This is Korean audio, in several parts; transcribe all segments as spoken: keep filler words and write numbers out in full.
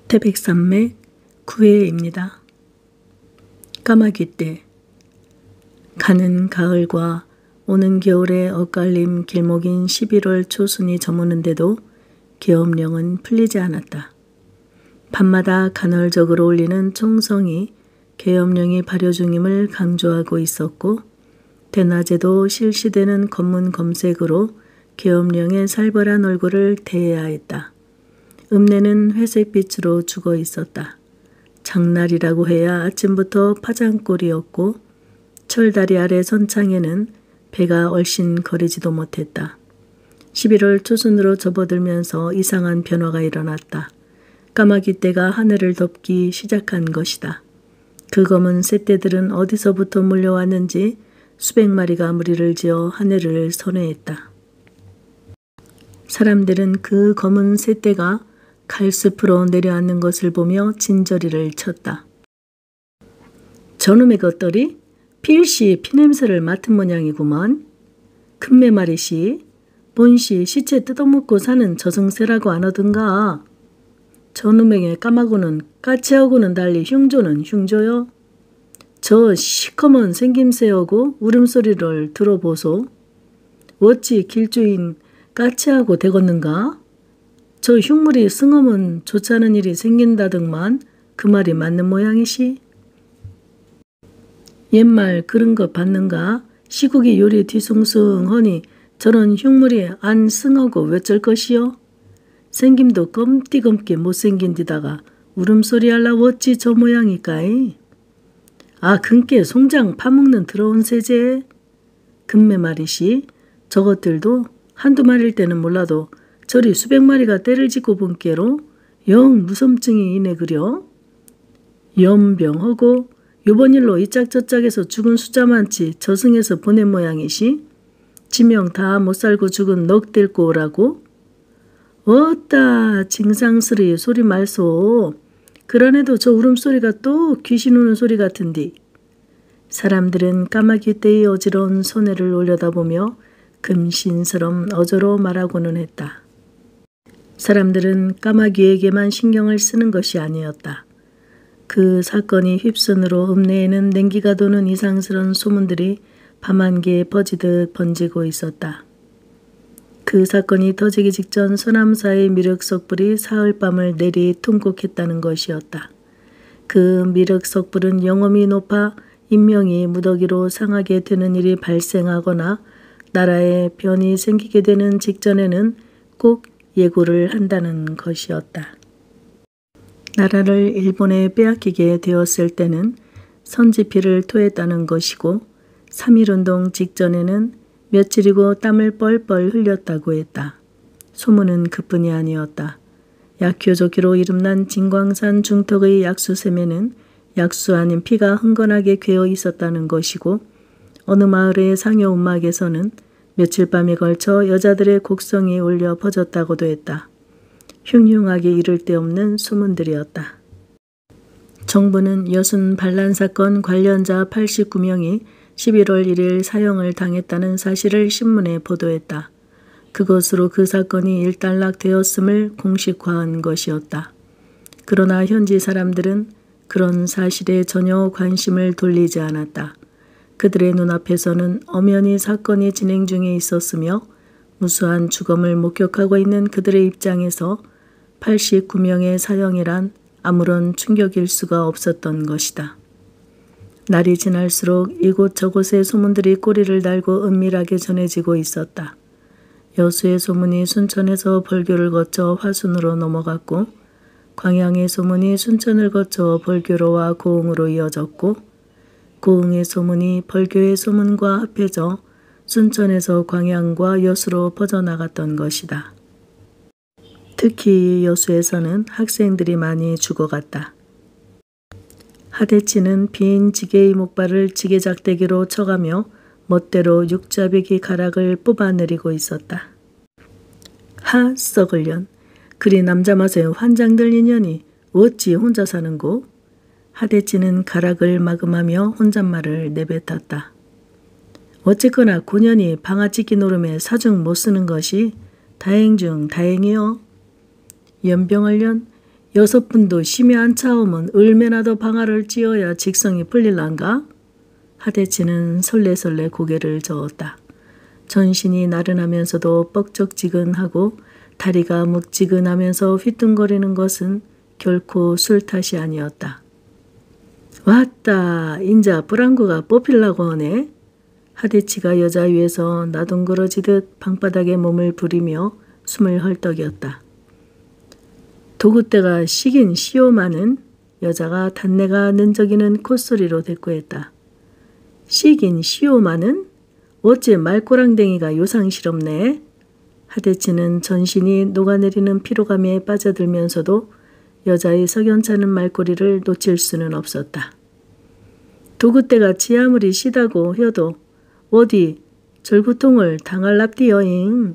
태백산맥 구 회입니다. 까마귀 떼. 가는 가을과 오는 겨울의 엇갈림 길목인 십일월 초순이 저무는데도 계엄령은 풀리지 않았다. 밤마다 간헐적으로 울리는 총성이 계엄령이 발효 중임을 강조하고 있었고, 대낮에도 실시되는 검문 검색으로 계엄령의 살벌한 얼굴을 대해야 했다. 읍내는 회색빛으로 죽어 있었다. 장날이라고 해야 아침부터 파장골이었고, 철다리 아래 선창에는 배가 얼씬거리지도 못했다. 십일월 초순으로 접어들면서 이상한 변화가 일어났다. 까마귀 떼가 하늘을 덮기 시작한 것이다. 그 검은 새떼들은 어디서부터 몰려왔는지 수백 마리가 무리를 지어 하늘을 선회했다. 사람들은 그 검은 새떼가 갈숲으로 내려앉는 것을 보며 진저리를 쳤다. 저놈의 것들이 필시 피냄새를 맡은 모양이구먼. 금매 말이시, 본시 시체 뜯어먹고 사는 저승새라고 안 하던가. 저놈에게 까마고는 까치하고는 달리 흉조는 흉조요. 저 시커먼 생김새하고 울음소리를 들어보소. 어찌 길주인 까치하고 되겠는가? 저 흉물이 승어면 좋자는 일이 생긴다더만 그 말이 맞는 모양이시? 옛말 그런 것 봤는가? 시국이 요리 뒤숭숭하니 저런 흉물이 안 승어고 왜쩔 것이요? 생김도 껌띠검게 못생긴 데다가 울음소리 할라 어찌 저 모양일까이? 아, 근께 송장 파먹는 더러운 세제. 금매 말이시, 저것들도 한두 마리일 때는 몰라도 저리 수백 마리가 떼를 짓고 본께로 영 무섬증이 이네 그려. 연병하고 요번 일로 이짝저짝에서 죽은 숫자 많지 저승에서 보낸 모양이시. 지명 다 못살고 죽은 넋 데리고 오라고. 어따 징상스레 소리 말소. 그러네도 저 울음소리가 또 귀신 우는 소리 같은디. 사람들은 까마귀 떼의 어지러운 손해를 올려다보며 금신스럼 어조로 말하고는 했다. 사람들은 까마귀에게만 신경을 쓰는 것이 아니었다. 그 사건이 휩쓴으로 읍내에는 냉기가 도는 이상스러운 소문들이 밤한개에 퍼지듯 번지고 있었다. 그 사건이 터지기 직전 서남사의 미륵석불이 사흘밤을 내리 통곡했다는 것이었다. 그 미륵석불은 영험이 높아 인명이 무더기로 상하게 되는 일이 발생하거나 나라에 변이 생기게 되는 직전에는 꼭 예고를 한다는 것이었다. 나라를 일본에 빼앗기게 되었을 때는 선지피를 토했다는 것이고, 삼일운동 직전에는 며칠이고 땀을 뻘뻘 흘렸다고 했다. 소문은 그뿐이 아니었다. 약효조기로 이름난 진광산 중턱의 약수샘에는 약수 아닌 피가 흥건하게 괴어 있었다는 것이고, 어느 마을의 상여 움막에서는 며칠 밤에 걸쳐 여자들의 곡성이 울려 퍼졌다고도 했다. 흉흉하게 이를 데 없는 소문들이었다. 정부는 여순 반란 사건 관련자 팔십구 명이 십일월 일일 사형을 당했다는 사실을 신문에 보도했다. 그것으로 그 사건이 일단락되었음을 공식화한 것이었다. 그러나 현지 사람들은 그런 사실에 전혀 관심을 돌리지 않았다. 그들의 눈앞에서는 엄연히 사건이 진행 중에 있었으며 무수한 죽음을 목격하고 있는 그들의 입장에서 팔십구 명의 사형이란 아무런 충격일 수가 없었던 것이다. 날이 지날수록 이곳저곳의 소문들이 꼬리를 달고 은밀하게 전해지고 있었다. 여수의 소문이 순천에서 벌교를 거쳐 화순으로 넘어갔고, 광양의 소문이 순천을 거쳐 벌교로와 고흥으로 이어졌고, 고흥의 소문이 벌교의 소문과 합해져 순천에서 광양과 여수로 퍼져나갔던 것이다. 특히 여수에서는 학생들이 많이 죽어갔다. 하대치는 빈 지게의 목발을 지게작대기로 쳐가며 멋대로 육자배기 가락을 뽑아내리고 있었다. 하 썩을년, 그리 남자 맛에 환장 들린 년이 어찌 혼자 사는고? 하대치는 가락을 마금하며 혼잣말을 내뱉었다. 어쨌거나 고년이 방아찌기 노름에 사중 못 쓰는 것이 다행 중 다행이요. 연병을련 여섯 분도 심히 안 차오면 얼마나 더 방아를 찧어야 직성이 풀릴란가? 하대치는 설레설레 고개를 저었다. 전신이 나른하면서도 뻑적지근하고 다리가 묵지근하면서 휘뚱거리는 것은 결코 술 탓이 아니었다. 왔다, 인자 브랑구가 뽑히려고 하네. 하대치가 여자 위에서 나동그러지듯 방바닥에 몸을 부리며 숨을 헐떡였다. 도구대가 시긴 시오마는 여자가 단내가 는적이는 콧소리로 대꾸했다. 시긴 시오마는? 어째 말꼬랑댕이가 요상스럽네. 하대치는 전신이 녹아내리는 피로감에 빠져들면서도 여자의 석연찮은 말꼬리를 놓칠 수는 없었다. 도구대가 지 아무리 시다고 해도 어디 절구통을 당할랍디여잉.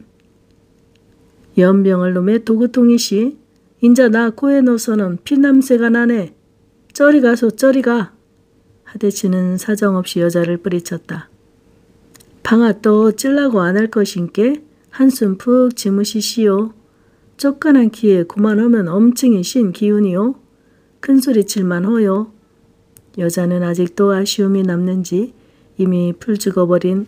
연병을 놈의 도구통이시. 인자 나 코에 넣어서는 피냄새가 나네. 저리 가소 저리 가. 하대치는 사정없이 여자를 뿌리쳤다. 방아 또 찔라고 안 할 것인께 한숨 푹 지무시시오. 쫓겨난 키에 그만하면 엄청이 신 기운이요. 큰소리칠만 허요. 여자는 아직도 아쉬움이 남는지 이미 풀 죽어버린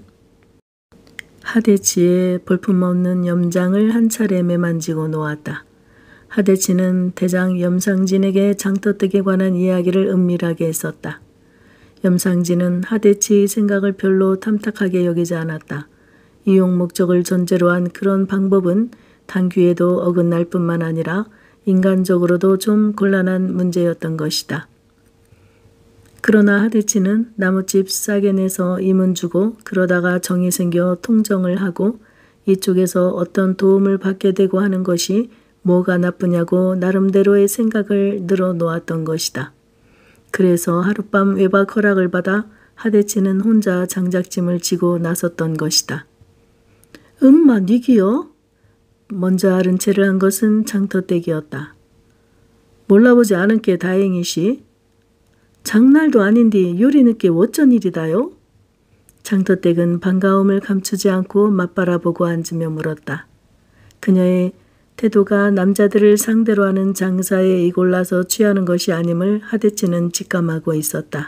하대치의 볼품없는 염장을 한 차례 매만지고 놓았다. 하대치는 대장 염상진에게 장터댁에 관한 이야기를 은밀하게 했었다. 염상진은 하대치의 생각을 별로 탐탁하게 여기지 않았다. 이용 목적을 전제로 한 그런 방법은 당귀에도 어긋날 뿐만 아니라 인간적으로도 좀 곤란한 문제였던 것이다. 그러나 하대치는 나뭇집 싸게 내서 임은 주고 그러다가 정이 생겨 통정을 하고 이쪽에서 어떤 도움을 받게 되고 하는 것이 뭐가 나쁘냐고 나름대로의 생각을 늘어놓았던 것이다. 그래서 하룻밤 외박 허락을 받아 하대치는 혼자 장작짐을 지고 나섰던 것이다. 음마 니기요? 먼저 아른 채를 한 것은 장터댁이었다. 몰라보지 않은 게 다행이시. 장날도 아닌디 요리 늦게 어쩐 일이다요? 장터댁은 반가움을 감추지 않고 맞바라보고 앉으며 물었다. 그녀의 태도가 남자들을 상대로 하는 장사에 이골라서 취하는 것이 아님을 하대치는 직감하고 있었다.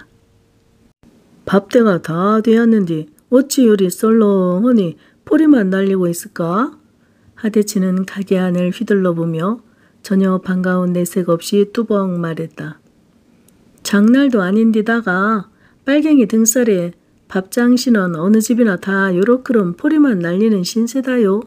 밥때가 다 되었는디 어찌 요리 썰렁하니 포리만 날리고 있을까? 하대치는 가게 안을 휘둘러보며 전혀 반가운 내색 없이 뚜벅 말했다. 장날도 아닌디다가 빨갱이 등살에 밥장신은 어느 집이나 다 요렇게럼 포리만 날리는 신세다요.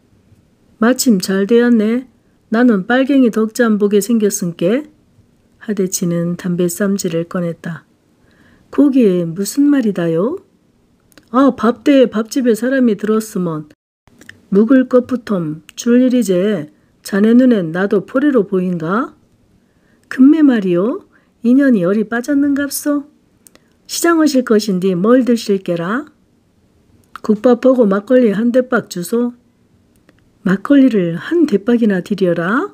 마침 잘 되었네. 나는 빨갱이 덕지 안 보게 생겼은께. 하대치는 담배 쌈지를 꺼냈다. 거기에 무슨 말이다요? 아, 밥대에 밥집에 사람이 들었으면 묵을 것부텀 줄 일이제. 자네 눈엔 나도 포리로 보인가? 금매 말이요. 인연이 열이 빠졌는갑소? 시장 오실 것인디 뭘 드실게라? 국밥하고 막걸리 한 대박 주소. 막걸리를 한 대박이나 드려라?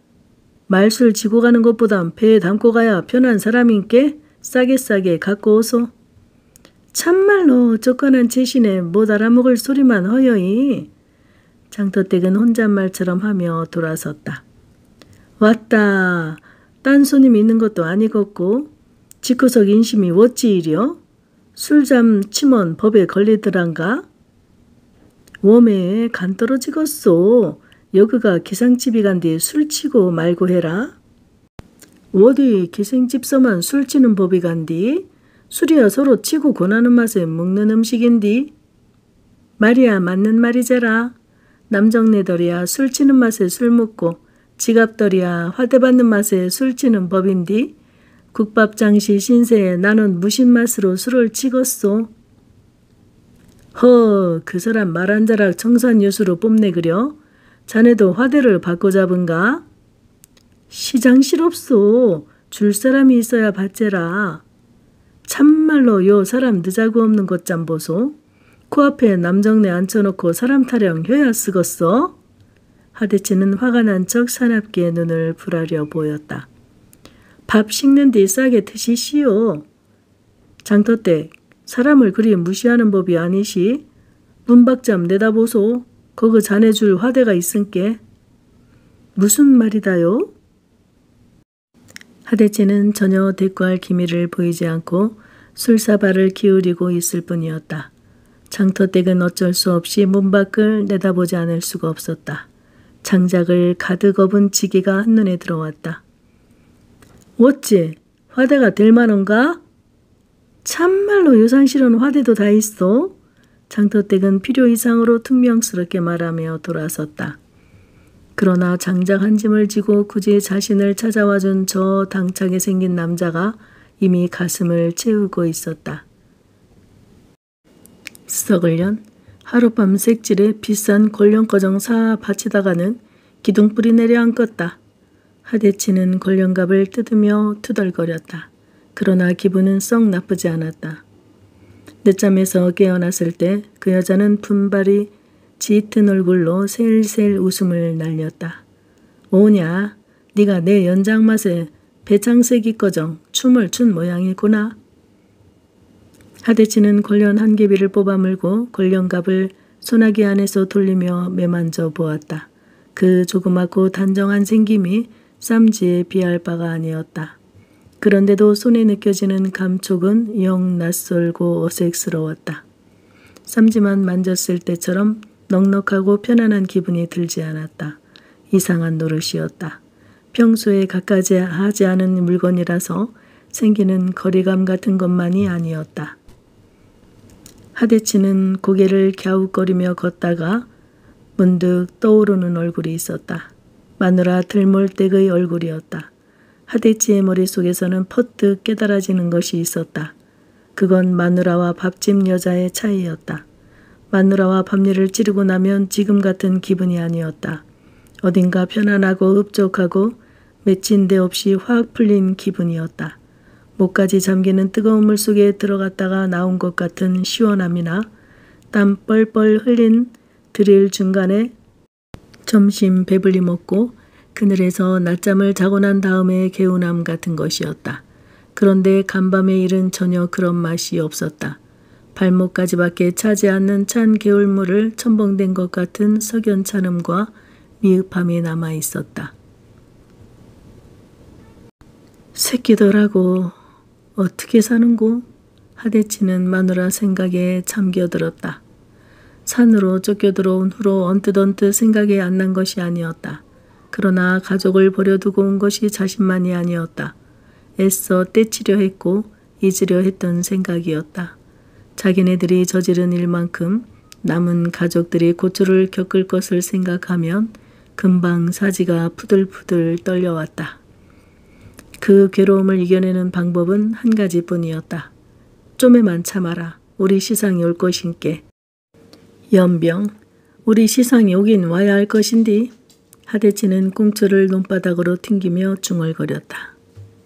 말술 지고 가는 것보단 배에 담고 가야 편한 사람인께 싸게 싸게 갖고 오소. 참말로 쫓겨난 제신에 못 알아먹을 소리만 허여이. 장터댁은 혼잣말처럼 하며 돌아섰다. 왔다. 딴 손님이 있는 것도 아니겠고 집구석 인심이 어찌 이려? 술잠 치면 법에 걸리더란가? 웜에 간 떨어지겠소. 여기가 기상집이 간디 술 치고 말고 해라. 어디 기생집서만 술 치는 법이 간디? 술이야 서로 치고 권하는 맛에 먹는 음식인디. 말이야 맞는 말이제라. 남정네들이야 술 치는 맛에 술 먹고 지갑들이야 화대받는 맛에 술 치는 법인디. 국밥장시 신세에 나는 무신 맛으로 술을 치겄소. 허, 그 사람 말 한 자락 청산유수로 뽐내 그려? 자네도 화대를 받고 잡은가? 시장실없소. 줄 사람이 있어야 받제라. 참말로 요 사람 늦자고 없는 것 좀 보소. 코앞에 남정네 앉혀놓고 사람 타령 효야 쓰겄어? 하대치는 화가 난 척 사납게 눈을 부라려 보였다. 밥 식는 뒤 싸게 드시시오. 장터댁, 사람을 그리 무시하는 법이 아니시. 문박잠 내다보소. 거기 자네 줄 화대가 있은께. 무슨 말이다요? 하대치는 전혀 대꾸할 기미를 보이지 않고 술사발을 기울이고 있을 뿐이었다. 장터댁은 어쩔 수 없이 문 밖을 내다보지 않을 수가 없었다. 장작을 가득 업은 지기가 한눈에 들어왔다. 어찌 화대가 될 만한가? 참말로 요산실은 화대도 다 있어? 장터댁은 필요 이상으로 퉁명스럽게 말하며 돌아섰다. 그러나 장작 한 짐을 지고 굳이 자신을 찾아와준 저 당차게 생긴 남자가 이미 가슴을 채우고 있었다. 썩을년 하룻밤 색질에 비싼 권령거정 사 바치다가는 기둥불이 내려앉았다. 하대치는 권령갑을 뜯으며 투덜거렸다. 그러나 기분은 썩 나쁘지 않았다. 늦잠에서 깨어났을 때 그 여자는 분발이 짙은 얼굴로 셀셀 웃음을 날렸다. 오냐, 네가 내 연장맛에 배창색이 꺼정 춤을 춘 모양이구나. 하대치는 권련 한 개비를 뽑아 물고 권령갑을 소나기 안에서 돌리며 매만져 보았다. 그 조그맣고 단정한 생김이 쌈지에 비할 바가 아니었다. 그런데도 손에 느껴지는 감촉은 영 낯설고 어색스러웠다. 쌈지만 만졌을 때처럼 넉넉하고 편안한 기분이 들지 않았다. 이상한 노릇이었다. 평소에 갖가지 하지 않은 물건이라서 생기는 거리감 같은 것만이 아니었다. 하대치는 고개를 갸웃거리며 걷다가 문득 떠오르는 얼굴이 있었다. 마누라 들몰댁의 얼굴이었다. 하대치의 머릿속에서는 퍼뜩 깨달아지는 것이 있었다. 그건 마누라와 밥집 여자의 차이였다. 마누라와 밥일을 찌르고 나면 지금 같은 기분이 아니었다. 어딘가 편안하고 흡족하고 맺힌 데 없이 확 풀린 기분이었다. 목까지 잠기는 뜨거운 물속에 들어갔다가 나온 것 같은 시원함이나 땀 뻘뻘 흘린 드릴 중간에 점심 배불리 먹고 그늘에서 낮잠을 자고 난 다음의 개운함 같은 것이었다. 그런데 간밤의 일은 전혀 그런 맛이 없었다. 발목까지밖에 차지 않는 찬 개울물을 첨벙댄 것 같은 석연찬음과 미흡함이 남아 있었다. 새끼들하고 어떻게 사는고? 하대치는 마누라 생각에 잠겨들었다. 산으로 쫓겨들어온 후로 언뜻언뜻 생각이 안 난 것이 아니었다. 그러나 가족을 버려두고 온 것이 자신만이 아니었다. 애써 떼치려 했고 잊으려 했던 생각이었다. 자기네들이 저지른 일만큼 남은 가족들이 고초를 겪을 것을 생각하면 금방 사지가 푸들푸들 떨려왔다. 그 괴로움을 이겨내는 방법은 한 가지뿐이었다. 좀에만 참아라. 우리 시상이 올 것인께. 연병, 우리 시상이 오긴 와야 할 것인디. 하대치는 꽁초를 논바닥으로 튕기며 중얼거렸다.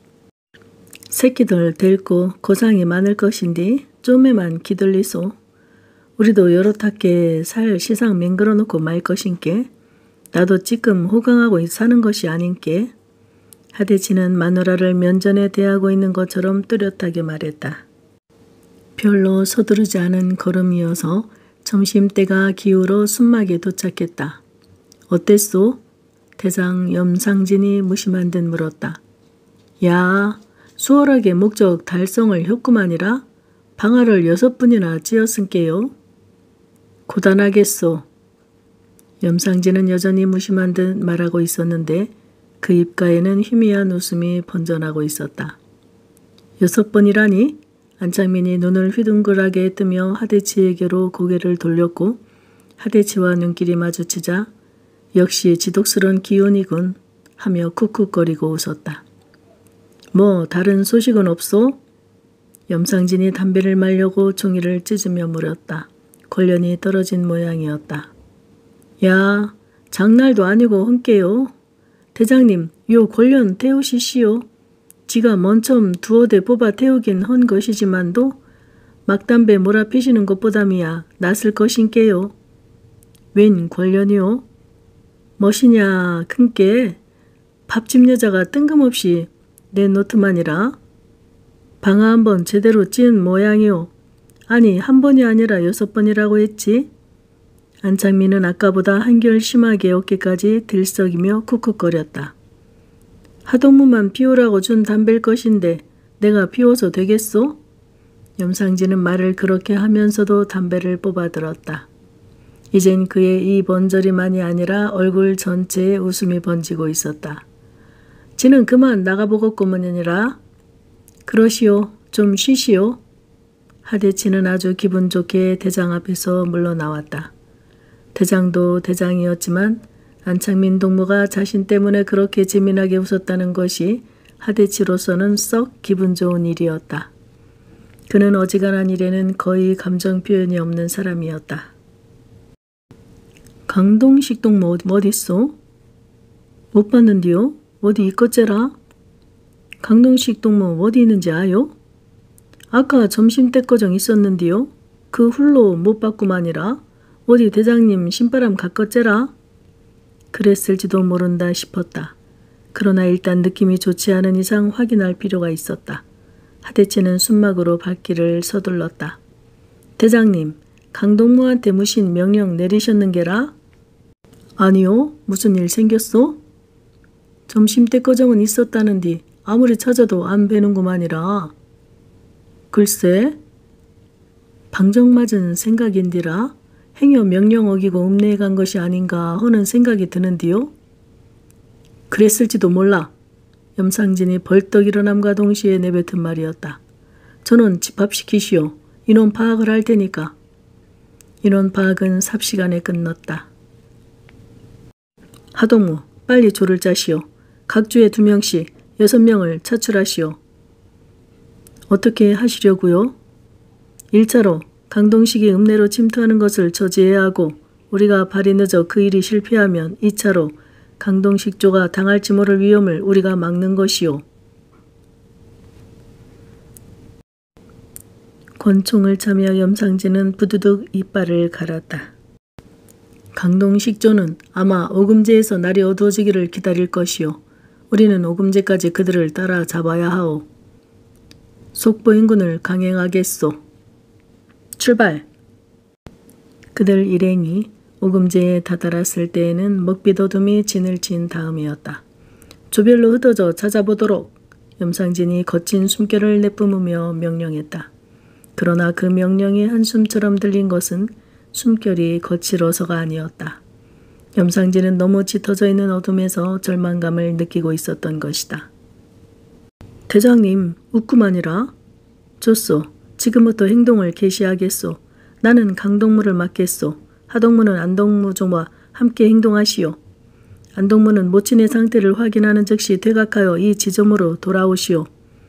새끼들 데리고 고상이 많을 것인디 좀에만 기들리소. 우리도 여럿하게 살 시상 맹글어 놓고 말 것인께. 나도 찌끔 호강하고 사는 것이 아닌께. 하대치는 마누라를 면전에 대하고 있는 것처럼 뚜렷하게 말했다. 별로 서두르지 않은 걸음이어서 점심때가 기울어 순막에 도착했다. 어땠소? 대장 염상진이 무심한 듯 물었다. 야, 수월하게 목적 달성을 했구만이라. 방아를 여섯 분이나 찧었은께요. 고단하겠소. 염상진은 여전히 무심한 듯 말하고 있었는데 그 입가에는 희미한 웃음이 번져나고 있었다. 여섯 번이라니? 안창민이 눈을 휘둥그레하게 뜨며 하대치에게로 고개를 돌렸고 하대치와 눈길이 마주치자 역시 지독스런 기운이군 하며 쿡쿡거리고 웃었다. 뭐 다른 소식은 없소? 염상진이 담배를 말려고 종이를 찢으며 물었다. 권련이 떨어진 모양이었다. 야, 장날도 아니고 헌께요. 대장님, 요 권련 태우시시오. 지가 먼처음 두어 대 뽑아 태우긴 헌 것이지만도 막담배 몰아피시는 것보담이야 낫을 것인께요. 웬 권련이오? 멋이냐 큰께 밥집 여자가 뜬금없이 내 노트만이라. 방아 한번 제대로 찌은 모양이오. 아니 한 번이 아니라 여섯 번이라고 했지. 안창민은 아까보다 한결 심하게 어깨까지 들썩이며 쿡쿡거렸다. 하동무만 피우라고 준 담배일 것인데 내가 피워서 되겠소? 염상진은 말을 그렇게 하면서도 담배를 뽑아들었다. 이젠 그의 이 번저리만이 아니라 얼굴 전체에 웃음이 번지고 있었다. 지는 그만 나가보겠구먼이니라. 그러시오. 좀 쉬시오. 하대치는 아주 기분 좋게 대장 앞에서 물러나왔다. 대장도 대장이었지만 안창민 동무가 자신 때문에 그렇게 재미나게 웃었다는 것이 하대치로서는 썩 기분 좋은 일이었다. 그는 어지간한 일에는 거의 감정 표현이 없는 사람이었다. 강동식 동무 어딨소? 못 봤는디요? 어디 있겠제라? 강동식 동무 어디 있는지 아요? 아까 점심때거정 있었는디요? 그 훌로 못 봤구만이라. 어디 대장님 신바람 갔겠제라? 그랬을지도 모른다 싶었다. 그러나 일단 느낌이 좋지 않은 이상 확인할 필요가 있었다. 하대치는 숨막으로 발길을 서둘렀다. 대장님, 강동무한테 무슨 명령 내리셨는게라? 아니요, 무슨 일 생겼소? 점심때거정은 있었다는디 아무리 찾아도 안 뵈는구만이라. 글쎄, 방정맞은 생각인디라. 행여 명령 어기고 읍내에 간 것이 아닌가 하는 생각이 드는디요. 그랬을지도 몰라. 염상진이 벌떡 일어남과 동시에 내뱉은 말이었다. 저는 집합시키시오. 인원 파악을 할 테니까. 인원 파악은 삽시간에 끝났다. 하동무, 빨리 조를 짜시오. 각 주에 두 명씩 여섯 명을 차출하시오. 어떻게 하시려고요? 일 차로 강동식이 읍내로 침투하는 것을 저지해야 하고 우리가 발이 늦어 그 일이 실패하면 이 차로 강동식 조가 당할지 모를 위험을 우리가 막는 것이요. 권총을 차며 염상진은 부두둑 이빨을 갈았다. 강동식 조는 아마 오금제에서 날이 어두워지기를 기다릴 것이요. 우리는 오금제까지 그들을 따라잡아야 하오. 속보인군을 강행하겠소. 출발! 그들 일행이 오금제에 다다랐을 때에는 먹비도둠이 진을 친 다음이었다. 조별로 흩어져 찾아보도록 염상진이 거친 숨결을 내뿜으며 명령했다. 그러나 그 명령이 한숨처럼 들린 것은 숨결이 거칠어서가 아니었다. 염상진은 너무 짙어져 있는 어둠에서 절망감을 느끼고 있었던 것이다. 대장님, 웃구만이라. 좋소. 지금부터 행동을 개시하겠소. 나는 강동무를 맡겠소. 하동무는 안동무 조와 함께 행동하시오. 안동무는 모친의 상태를 확인하는 즉시 퇴각하여 이 지점으로 돌아오시오.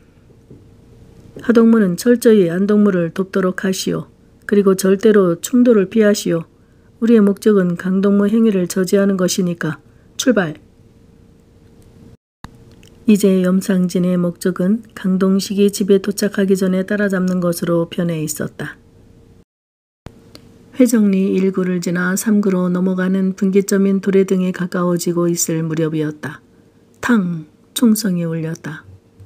하동무는 철저히 안동무를 돕도록 하시오. 그리고 절대로 충돌을 피하시오. 우리의 목적은 강동무 행위를 저지하는 것이니까 출발! 이제 염상진의 목적은 강동식이 집에 도착하기 전에 따라잡는 것으로 변해 있었다. 회정리 일 구를 지나 삼 구로 넘어가는 분기점인 도래등에 가까워지고 있을 무렵이었다. 탕! 총성이 울렸다.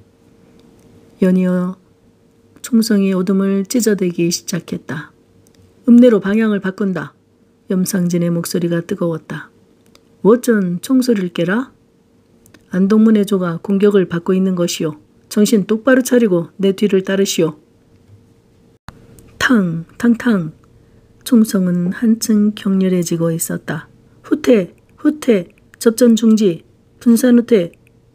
연이어 총성이 오둠을 찢어대기 시작했다. 읍내로 방향을 바꾼다. 염상진의 목소리가 뜨거웠다. 어쩐 총소리를 깨라? 안동문의 조가 공격을 받고 있는 것이오. 정신 똑바로 차리고 내 뒤를 따르시오. 탕! 탕탕! 총성은 한층 격렬해지고 있었다. 후퇴! 후퇴! 접전 중지! 분산 후퇴!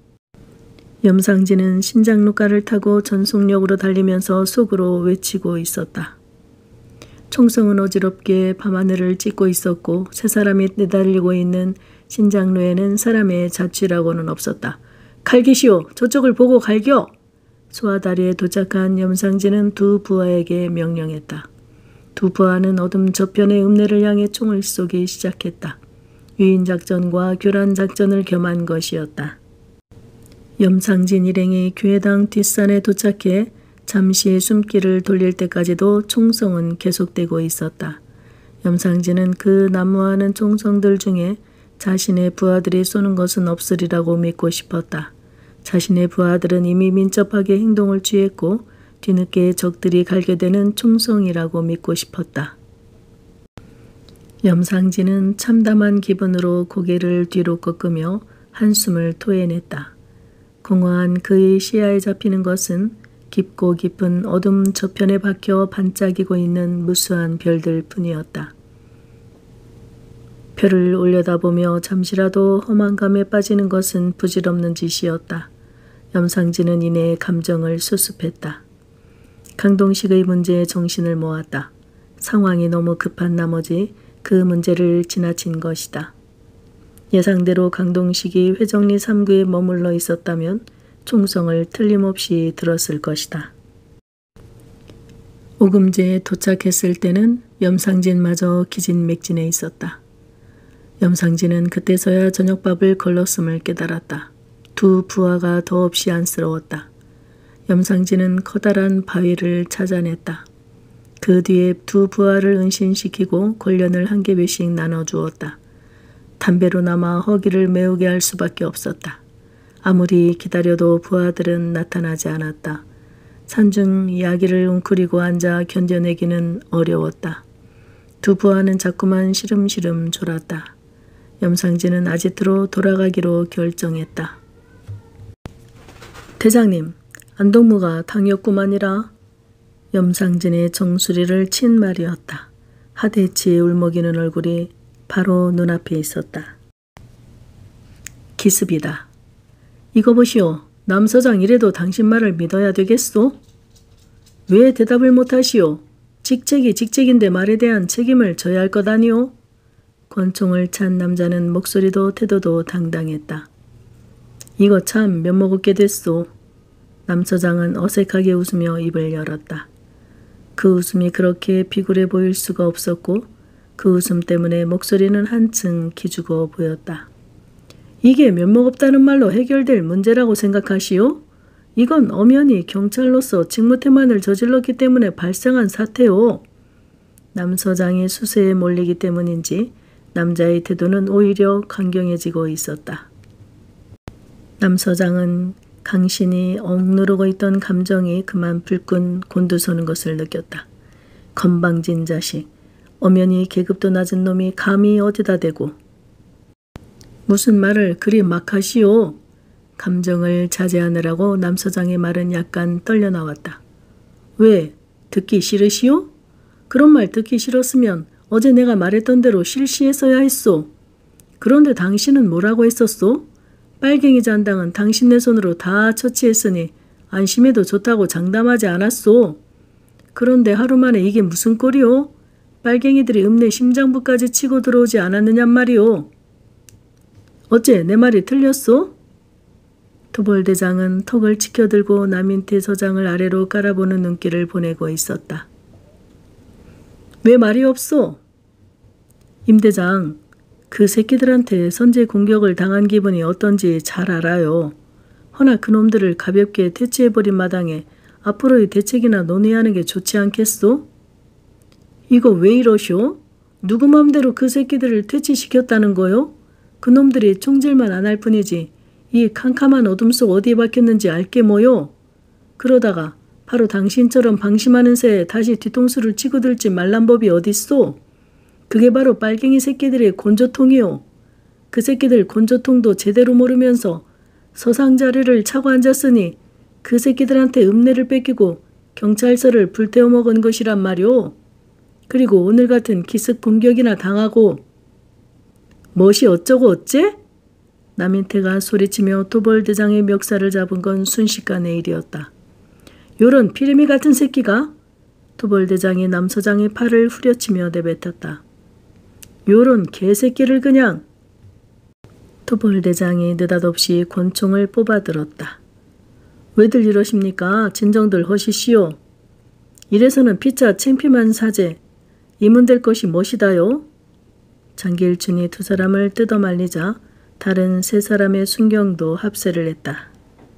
염상진은 신장로가를 타고 전속력으로 달리면서 속으로 외치고 있었다. 총성은 어지럽게 밤하늘을 찢고 있었고 세 사람이 내달리고 있는 신장로에는 사람의 자취라고는 없었다. 갈기시오. 저쪽을 보고 갈겨. 소화다리에 도착한 염상진은 두 부하에게 명령했다. 두 부하는 어둠 저편의 읍내를 향해 총을 쏘기 시작했다. 유인작전과 교란작전을 겸한 것이었다. 염상진 일행이 교회당 뒷산에 도착해 잠시 숨길을 돌릴 때까지도 총성은 계속되고 있었다. 염상진은 그 난무하는 총성들 중에 자신의 부하들이 쏘는 것은 없으리라고 믿고 싶었다. 자신의 부하들은 이미 민첩하게 행동을 취했고 뒤늦게 적들이 갈겨대는 총성이라고 믿고 싶었다. 염상진은 참담한 기분으로 고개를 뒤로 꺾으며 한숨을 토해냈다. 공허한 그의 시야에 잡히는 것은 깊고 깊은 어둠 저편에 박혀 반짝이고 있는 무수한 별들 뿐이었다. 별을 올려다보며 잠시라도 허망감에 빠지는 것은 부질없는 짓이었다. 염상진은 이내 감정을 수습했다. 강동식의 문제에 정신을 모았다. 상황이 너무 급한 나머지 그 문제를 지나친 것이다. 예상대로 강동식이 회정리 삼 구에 머물러 있었다면 총성을 틀림없이 들었을 것이다. 오금제에 도착했을 때는 염상진마저 기진맥진해 있었다. 염상진은 그때서야 저녁밥을 걸렀음을 깨달았다. 두 부하가 더없이 안쓰러웠다. 염상진은 커다란 바위를 찾아냈다. 그 뒤에 두 부하를 은신시키고 권련을 한 개배씩 나눠주었다. 담배로나마 허기를 메우게 할 수밖에 없었다. 아무리 기다려도 부하들은 나타나지 않았다. 산중 야기를 웅크리고 앉아 견뎌내기는 어려웠다. 두 부하는 자꾸만 시름시름 졸았다. 염상진은 아지트로 돌아가기로 결정했다. 대장님, 안동무가 당였구만이라. 염상진의 정수리를 친 말이었다. 하대치 울먹이는 얼굴이 바로 눈앞에 있었다. 기습이다. 이거 보시오. 남서장 이래도 당신 말을 믿어야 되겠소? 왜 대답을 못하시오? 직책이 직책인데 말에 대한 책임을 져야 할 것 아니오? 권총을 찬 남자는 목소리도 태도도 당당했다. 이거 참 면목없게 됐소. 남서장은 어색하게 웃으며 입을 열었다. 그 웃음이 그렇게 비굴해 보일 수가 없었고 그 웃음 때문에 목소리는 한층 기죽어 보였다. 이게 면목없다는 말로 해결될 문제라고 생각하시오? 이건 엄연히 경찰로서 직무태만을 저질렀기 때문에 발생한 사태요. 남서장이 수세에 몰리기 때문인지 남자의 태도는 오히려 강경해지고 있었다. 남서장은 강신이 억누르고 있던 감정이 그만 불끈 곤두서는 것을 느꼈다. 건방진 자식, 엄연히 계급도 낮은 놈이 감히 어디다 대고. 무슨 말을 그리 막 하시오. 감정을 자제하느라고 남서장의 말은 약간 떨려 나왔다. 왜? 듣기 싫으시오? 그런 말 듣기 싫었으면 어제 내가 말했던 대로 실시했어야 했소. 그런데 당신은 뭐라고 했었소? 빨갱이 잔당은 당신네 손으로 다 처치했으니 안심해도 좋다고 장담하지 않았소. 그런데 하루 만에 이게 무슨 꼴이오? 빨갱이들이 읍내 심장부까지 치고 들어오지 않았느냔 말이오. 어째 내 말이 틀렸소? 토벌대장은 턱을 치켜들고 남인태 서장을 아래로 깔아보는 눈길을 보내고 있었다. 왜 말이 없소? 임대장, 그 새끼들한테 선제 공격을 당한 기분이 어떤지 잘 알아요. 허나 그놈들을 가볍게 퇴치해버린 마당에 앞으로의 대책이나 논의하는 게 좋지 않겠소? 이거 왜 이러시오? 누구 맘대로 그 새끼들을 퇴치시켰다는 거요? 그놈들이 총질만 안 할 뿐이지 이 캄캄한 어둠 속 어디에 박혔는지 알게 뭐요? 그러다가 바로 당신처럼 방심하는 새에 다시 뒤통수를 치고 들지 말란 법이 어딨소? 그게 바로 빨갱이 새끼들의 곤조통이요. 그 새끼들 곤조통도 제대로 모르면서 서상자리를 차고 앉았으니 그 새끼들한테 읍내를 뺏기고 경찰서를 불태워 먹은 것이란 말이오. 그리고 오늘 같은 기습 공격이나 당하고. 멋이 어쩌고 어째? 남인태가 소리치며 토벌대장의 멱살을 잡은 건 순식간의 일이었다. 요런 피레미 같은 새끼가? 토벌대장이 남서장의 팔을 후려치며 내뱉었다. 요런 개새끼를 그냥. 토벌대장이 느닷없이 권총을 뽑아들었다. 왜들 이러십니까? 진정들 하시시오. 이래서는 피차 창피만 사제. 이문될 것이 멋이다요. 장길춘이 두 사람을 뜯어말리자 다른 세 사람의 순경도 합세를 했다.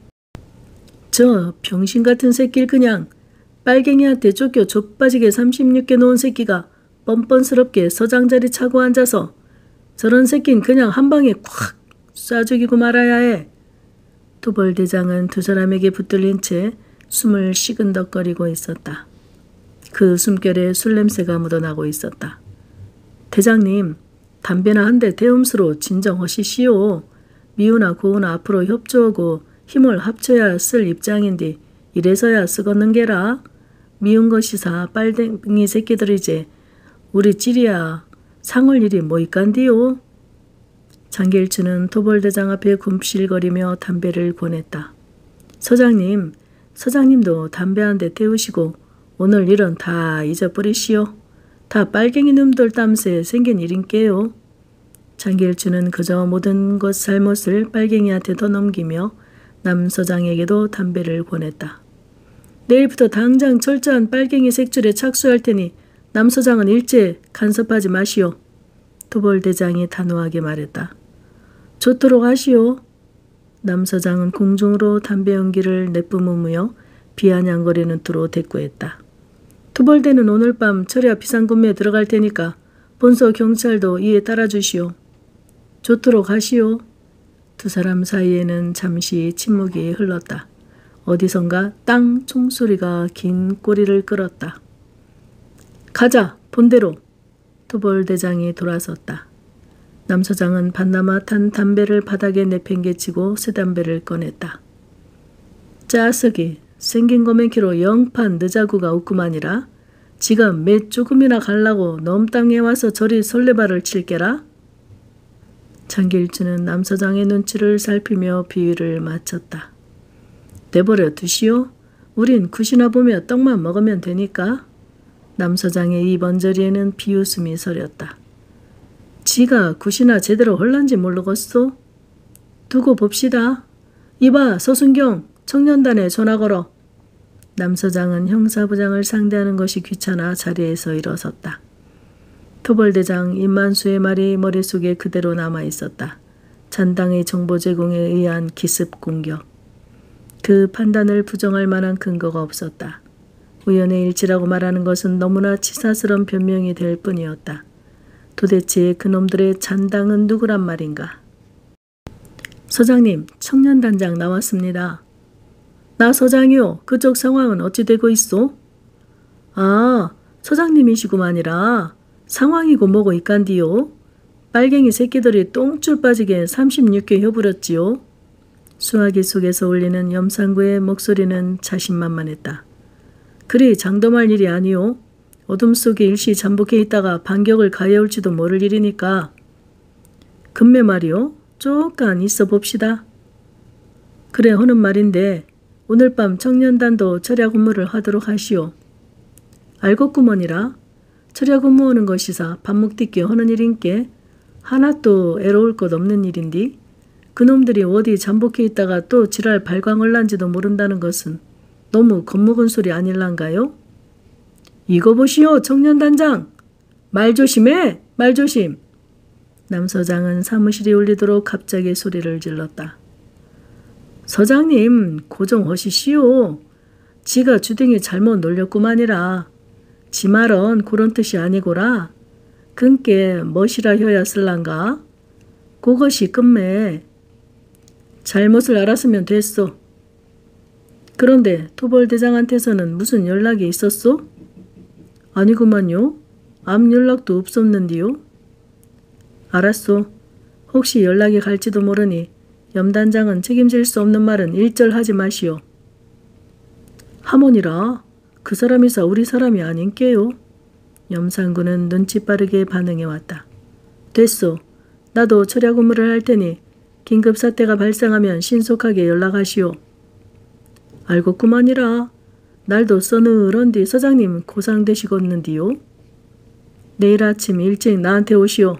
저 병신 같은 새끼를 그냥 빨갱이한테 쫓겨 좆빠지게 삼십육 개 놓은 새끼가 뻔뻔스럽게 서장자리 차고 앉아서 저런 새낀 그냥 한 방에 콱 쏴 죽이고 말아야 해. 토벌대장은 두 사람에게 붙들린 채 숨을 시근덕거리고 있었다. 그 숨결에 술냄새가 묻어나고 있었다. 대장님, 담배나 한 대 대음수로 진정하시시오. 미우나 고우나 앞으로 협조하고 힘을 합쳐야 쓸 입장인데 이래서야 쓰겄는 게라. 미운 것이사 빨갱이 새끼들이지. 우리 찌리야 상을 일이 뭐 있간디요. 장길주는 토벌대장 앞에 굼실거리며 담배를 권했다. 서장님, 서장님도 담배 한 대 태우시고 오늘 일은 다 잊어버리시오. 다 빨갱이 놈들 땀새 생긴 일인께요. 장길주는 그저 모든 것 잘못을 빨갱이한테 더 넘기며 남 서장에게도 담배를 권했다. 내일부터 당장 철저한 빨갱이 색출에 착수할 테니 남 서장은 일제 간섭하지 마시오. 토벌대장이 단호하게 말했다. 좋도록 하시오. 남 서장은 공중으로 담배 연기를 내뿜으며 비아냥거리는 투로 대꾸했다. 토벌대는 오늘 밤 철야 비상근무에 들어갈 테니까 본서 경찰도 이에 따라주시오. 좋도록 하시오. 두 사람 사이에는 잠시 침묵이 흘렀다. 어디선가 땅 총소리가 긴 꼬리를 끌었다. 가자, 본대로. 토벌대장이 돌아섰다. 남 서장은 반나마 탄 담배를 바닥에 내팽개치고 새 담배를 꺼냈다. 짜석이 생긴 거맨키로 영판 늦자구가 없구만이라. 지가 몇 조금이나 갈라고 넘 땅에 와서 저리 설레발을 칠게라. 장길주는 남 서장의 눈치를 살피며 비위를 마쳤다. 내버려 두시오. 우린 굿이나 보며 떡만 먹으면 되니까. 남 서장의 입 언저리에는 비웃음이 서렸다. 지가 굿이나 제대로 헐란지 모르겠소? 두고 봅시다. 이봐 서순경, 청년단에 전화 걸어. 남 서장은 형사부장을 상대하는 것이 귀찮아 자리에서 일어섰다. 토벌대장 임만수의 말이 머릿속에 그대로 남아있었다. 잔당의 정보 제공에 의한 기습 공격. 그 판단을 부정할 만한 근거가 없었다. 우연의 일치라고 말하는 것은 너무나 치사스러운 변명이 될 뿐이었다. 도대체 그놈들의 잔당은 누구란 말인가? 서장님, 청년단장 나왔습니다. 나 서장이요. 그쪽 상황은 어찌 되고 있소? 아, 서장님이시구만이라. 상황이고 뭐고 있간디요. 빨갱이 새끼들이 똥줄 빠지게 삼십육 개 혀부렸지요. 수화기 속에서 울리는 염상구의 목소리는 자신만만했다. 그리 장담할 일이 아니오. 어둠 속에 일시 잠복해 있다가 반격을 가해올지도 모를 일이니까. 금매 말이오. 쪼깐 있어 봅시다. 그래 하는 말인데 오늘 밤 청년단도 철야 근무를 하도록 하시오. 알겠구먼이라. 철야 근무하는 것이사 밥 먹디께 하는 일인께 하나도 애로울 것 없는 일인디. 그놈들이 어디 잠복해 있다가 또 지랄 발광을 난지도 모른다는 것은 너무 겁먹은 소리 아닐란가요? 이거 보시오 청년단장. 말 조심해. 말 조심. 남 서장은 사무실이 울리도록 갑자기 소리를 질렀다. 서장님 고정하시시오. 지가 주댕이 잘못 놀렸구만이라. 지 말은 그런 뜻이 아니고라. 근께 멋이라 혀야 쓸란가? 그것이 끝매. 잘못을 알았으면 됐소. 그런데 토벌대장한테서는 무슨 연락이 있었소? 아니구만요. 아무 연락도 없었는디요. 알았소. 혹시 연락이 갈지도 모르니 염단장은 책임질 수 없는 말은 일절하지 마시오. 하모니라. 그 사람이사 우리 사람이 아닌께요. 염상구는 눈치 빠르게 반응해왔다. 됐소. 나도 철야 근무를 할 테니 긴급 사태가 발생하면 신속하게 연락하시오. 알겠구만이라. 날도 서늘한디 서장님 고상되시겠는디요. 내일 아침 일찍 나한테 오시오.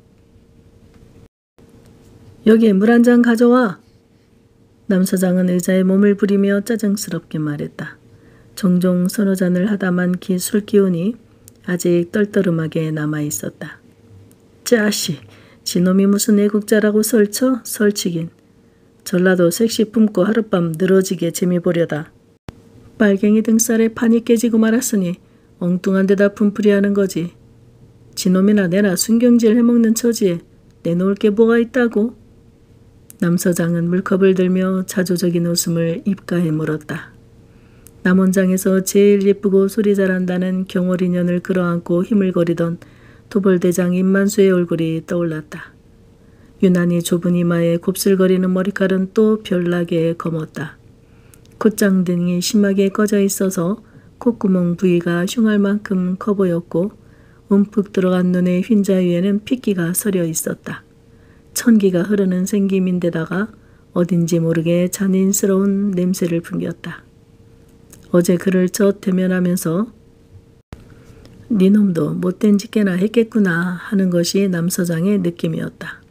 여기에 물 한 잔 가져와. 남 서장은 의자에 몸을 부리며 짜증스럽게 말했다. 종종 서너 잔을 하다만 기 술기운이 아직 떨떠름하게 남아있었다. 짜식, 지놈이 무슨 애국자라고 설쳐? 설치긴. 전라도 색시 품고 하룻밤 늘어지게 재미보려다. 빨갱이 등살에 판이 깨지고 말았으니 엉뚱한 데다 분풀이하는 거지. 지놈이나 내나 순경질 해먹는 처지에 내놓을 게 뭐가 있다고? 남 서장은 물컵을 들며 자조적인 웃음을 입가에 물었다. 남원장에서 제일 예쁘고 소리 잘한다는 경월이년을 끌어안고 힘을 거리던 토벌대장 임만수의 얼굴이 떠올랐다. 유난히 좁은 이마에 곱슬거리는 머리칼은 또 별나게 검었다. 콧장등이 심하게 꺼져 있어서 콧구멍 부위가 흉할 만큼 커 보였고 움푹 들어간 눈의 흰자 위에는 핏기가 서려 있었다. 천기가 흐르는 생김인데다가 어딘지 모르게 잔인스러운 냄새를 풍겼다. 어제 그를 첫 대면하면서 니놈도 못된 짓 꽤나 했겠구나 하는 것이 남서장의 느낌이었다.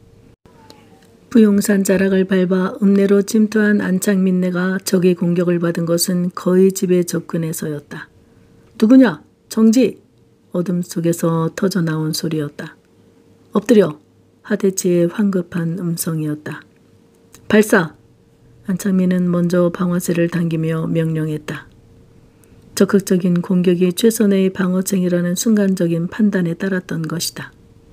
부용산 자락을 밟아 읍내로 침투한 안창민네가 적의 공격을 받은 것은 거의 집에 접근해서였다. 누구냐? 정지! 어둠 속에서 터져나온 소리였다. 엎드려! 하대치의 황급한 음성이었다. 발사! 안창민은 먼저 방아쇠를 당기며 명령했다. 적극적인 공격이 최선의 방어책이라는 순간적인 판단에 따랐던 것이다.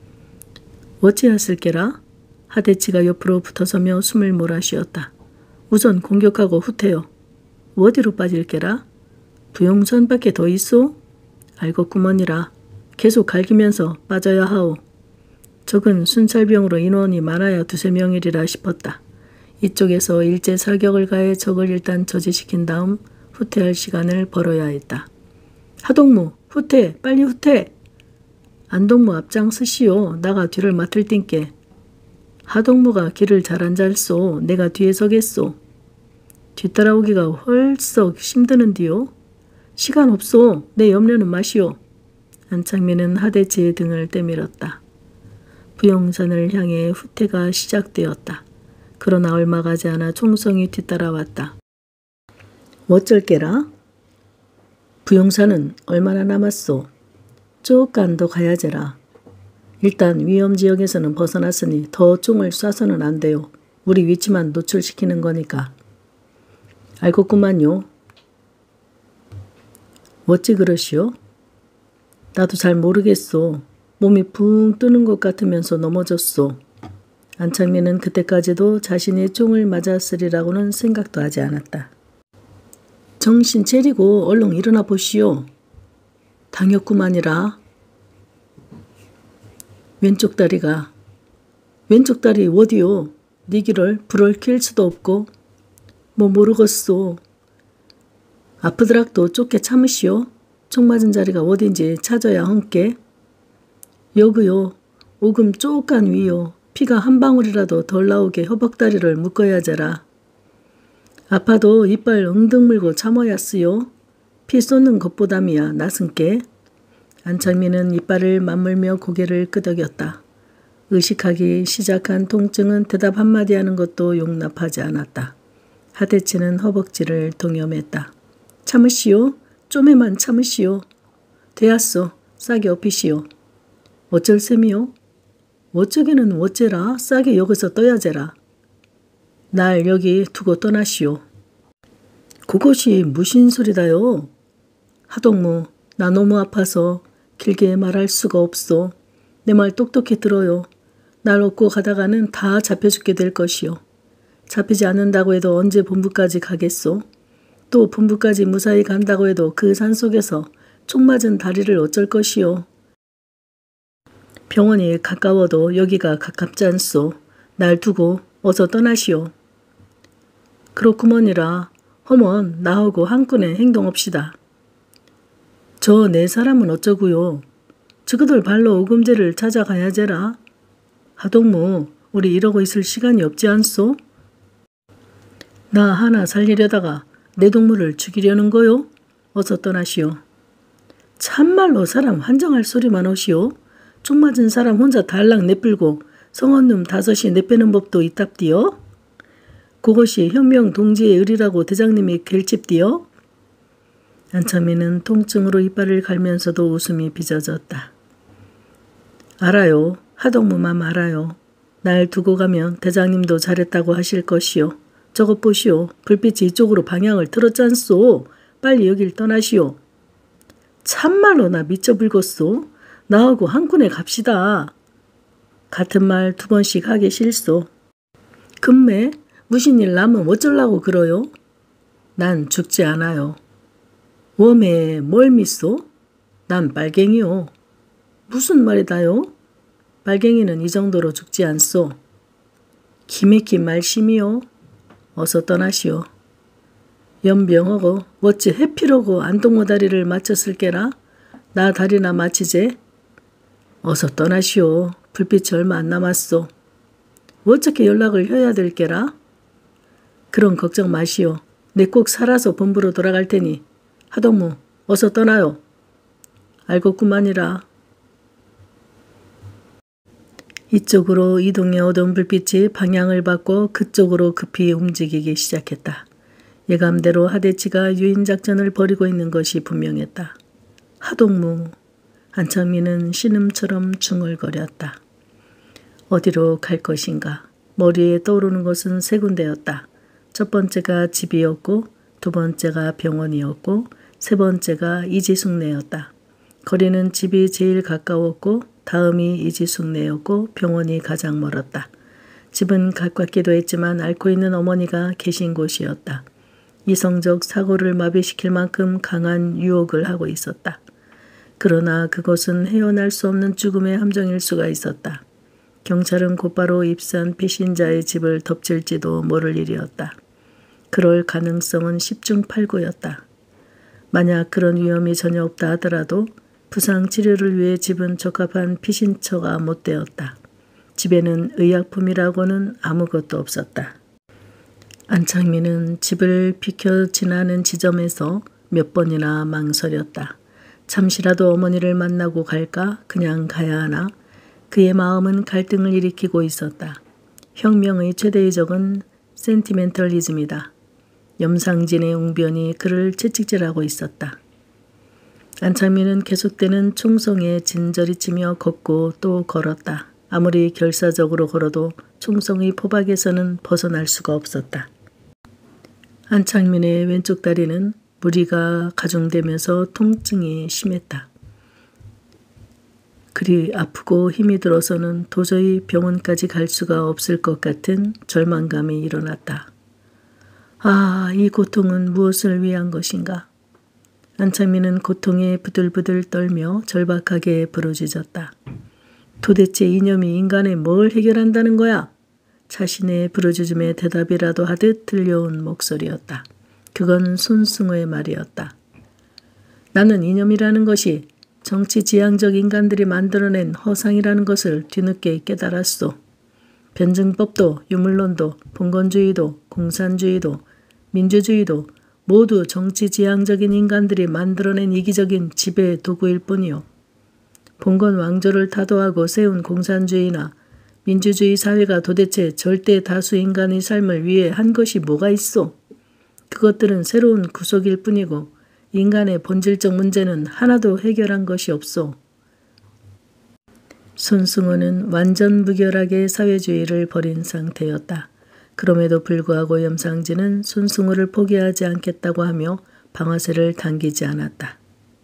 어찌하실게라? 하대치가 옆으로 붙어서며 숨을 몰아쉬었다. 우선 공격하고 후퇴요. 어디로 빠질게라? 부용선밖에 더 있소? 알겠구먼이라. 계속 갈기면서 빠져야 하오. 적은 순찰병으로 인원이 많아야 두세 명이리라 싶었다. 이쪽에서 일제 사격을 가해 적을 일단 저지시킨 다음 후퇴할 시간을 벌어야 했다. 하동무, 후퇴, 빨리 후퇴! 안동무 앞장서시오. 나가 뒤를 맡을 띵께. 하동무가 길을 잘 안 잘 쏘. 내가 뒤에 서겠소. 뒤따라오기가 헐썩 힘드는디요. 시간 없소. 내 염려는 마시오. 안창민은 하대치의 등을 때밀었다. 부용산을 향해 후퇴가 시작되었다. 그러나 얼마 가지 않아 총성이 뒤따라왔다. 어쩔게라? 부용산은 얼마나 남았소? 쪼깐 더 가야제라. 일단 위험지역에서는 벗어났으니 더 총을 쏴서는 안 돼요. 우리 위치만 노출시키는 거니까. 알겠구만요. 어찌 그러시오? 나도 잘 모르겠소. 몸이 붕 뜨는 것 같으면서 넘어졌소. 안창민은 그때까지도 자신이 총을 맞았으리라고는 생각도 하지 않았다. 정신 차리고 얼른 일어나 보시오. 당였구만이라. 왼쪽 다리가. 왼쪽 다리 어디요? 네 길을 불을 킬 수도 없고. 뭐 모르겠소. 아프더락도 쫓게 참으시오. 총 맞은 자리가 어딘지 찾아야 헌께. 여기요. 오금 쪼깐 위요. 피가 한 방울이라도 덜 나오게 허벅다리를 묶어야 제라. 아파도 이빨 엉덩 물고 참아야 쓰요. 피 쏟는 것보담이야 나승께. 안창민은 이빨을 맞물며 고개를 끄덕였다. 의식하기 시작한 통증은 대답 한마디 하는 것도 용납하지 않았다. 하대치는 허벅지를 동염했다. 참으시오. 좀에만 참으시오. 되었소. 싸게 업히시오. 어쩔 셈이요? 어쩌기는 어째라. 싸게 여기서 떠야제라. 날 여기 두고 떠나시오. 그것이 무슨 소리다요? 하동무, 나 너무 아파서 길게 말할 수가 없소. 내 말 똑똑히 들어요. 날 얻고 가다가는 다 잡혀 죽게 될 것이요. 잡히지 않는다고 해도 언제 본부까지 가겠소? 또 본부까지 무사히 간다고 해도 그 산속에서 총 맞은 다리를 어쩔 것이요. 병원이 가까워도 여기가 가깝지 않소. 날 두고 어서 떠나시오. 그렇구먼이라. 허먼 나하고 한끈에 행동합시다. 저 네 사람은 어쩌구요. 저그들 발로 오금제를 찾아가야제라. 하동무, 우리 이러고 있을 시간이 없지 않소? 나 하나 살리려다가 내 동물을 죽이려는 거요? 어서 떠나시오. 참말로 사람 환장할 소리만 오시오. 총 맞은 사람 혼자 달랑 내뿔고 성원놈 다섯이 내빼는 법도 있답디요? 그것이 혁명 동지의 의리라고 대장님이 갤집디요? 안창민은 통증으로 이빨을 갈면서도 웃음이 빚어졌다. 알아요. 하동무만 알아요. 날 두고 가면 대장님도 잘했다고 하실 것이요. 저것 보시오. 불빛이 이쪽으로 방향을 틀었잖소. 빨리 여길 떠나시오. 참말로 나 미쳐불겠소. 나하고 한군에 갑시다. 같은 말 두 번씩 하기 싫소. 금매 무슨 일 나면 어쩌려고 그러요? 난 죽지 않아요. 웜에 뭘 믿소? 난 빨갱이요. 무슨 말이다요? 빨갱이는 이 정도로 죽지 않소. 기맥힌 말씀이요. 어서 떠나시오. 연병하고 어찌 해피로고 안동모 다리를 맞췄을 게라. 나 다리나 맞히제. 어서 떠나시오. 불빛이 얼마 안 남았소. 어떻게 연락을 해야 될 게라. 그런 걱정 마시오. 내 꼭 살아서 본부로 돌아갈 테니 하동무 어서 떠나요. 알겠구만이라. 이쪽으로 이동해 오던 불빛이 방향을 바꿔 그쪽으로 급히 움직이기 시작했다. 예감대로 하대치가 유인작전을 벌이고 있는 것이 분명했다. 하동무. 안창민은 신음처럼 중얼거렸다. 어디로 갈 것인가. 머리에 떠오르는 것은 세 군데였다. 첫 번째가 집이었고 두 번째가 병원이었고 세 번째가 이지숙네였다. 거리는 집이 제일 가까웠고 다음이 이지숙네였고 병원이 가장 멀었다. 집은 가깝기도 했지만 앓고 있는 어머니가 계신 곳이었다. 이성적 사고를 마비시킬 만큼 강한 유혹을 하고 있었다. 그러나 그것은 헤어날 수 없는 죽음의 함정일 수가 있었다. 경찰은 곧바로 입사한 피신자의 집을 덮칠지도 모를 일이었다. 그럴 가능성은 십중팔구였다. 만약 그런 위험이 전혀 없다 하더라도 부상 치료를 위해 집은 적합한 피신처가 못 되었다. 집에는 의약품이라고는 아무것도 없었다. 안창민은 집을 비켜 지나는 지점에서 몇 번이나 망설였다. 잠시라도 어머니를 만나고 갈까? 그냥 가야 하나? 그의 마음은 갈등을 일으키고 있었다. 혁명의 최대의 적은 센티멘털리즘이다. 염상진의 웅변이 그를 채찍질하고 있었다. 안창민은 계속되는 총성에 진저리치며 걷고 또 걸었다. 아무리 결사적으로 걸어도 총성의 포박에서는 벗어날 수가 없었다. 안창민의 왼쪽 다리는 무리가 가중되면서 통증이 심했다. 그리 아프고 힘이 들어서는 도저히 병원까지 갈 수가 없을 것 같은 절망감이 일어났다. 아, 이 고통은 무엇을 위한 것인가? 안창민은 고통에 부들부들 떨며 절박하게 부르짖었다. 도대체 이념이 인간에 뭘 해결한다는 거야? 자신의 부르짖음에 대답이라도 하듯 들려온 목소리였다. 그건 손승호의 말이었다. 나는 이념이라는 것이 정치지향적 인간들이 만들어낸 허상이라는 것을 뒤늦게 깨달았소. 변증법도 유물론도 봉건주의도 공산주의도 민주주의도 모두 정치지향적인 인간들이 만들어낸 이기적인 지배 도구일 뿐이요. 봉건 왕조를 타도하고 세운 공산주의나 민주주의 사회가 도대체 절대 다수 인간의 삶을 위해 한 것이 뭐가 있어? 그것들은 새로운 구속일 뿐이고 인간의 본질적 문제는 하나도 해결한 것이 없소. 손승호는 완전 무결하게 사회주의를 버린 상태였다. 그럼에도 불구하고 염상진은 손승호를 포기하지 않겠다고 하며 방아쇠를 당기지 않았다.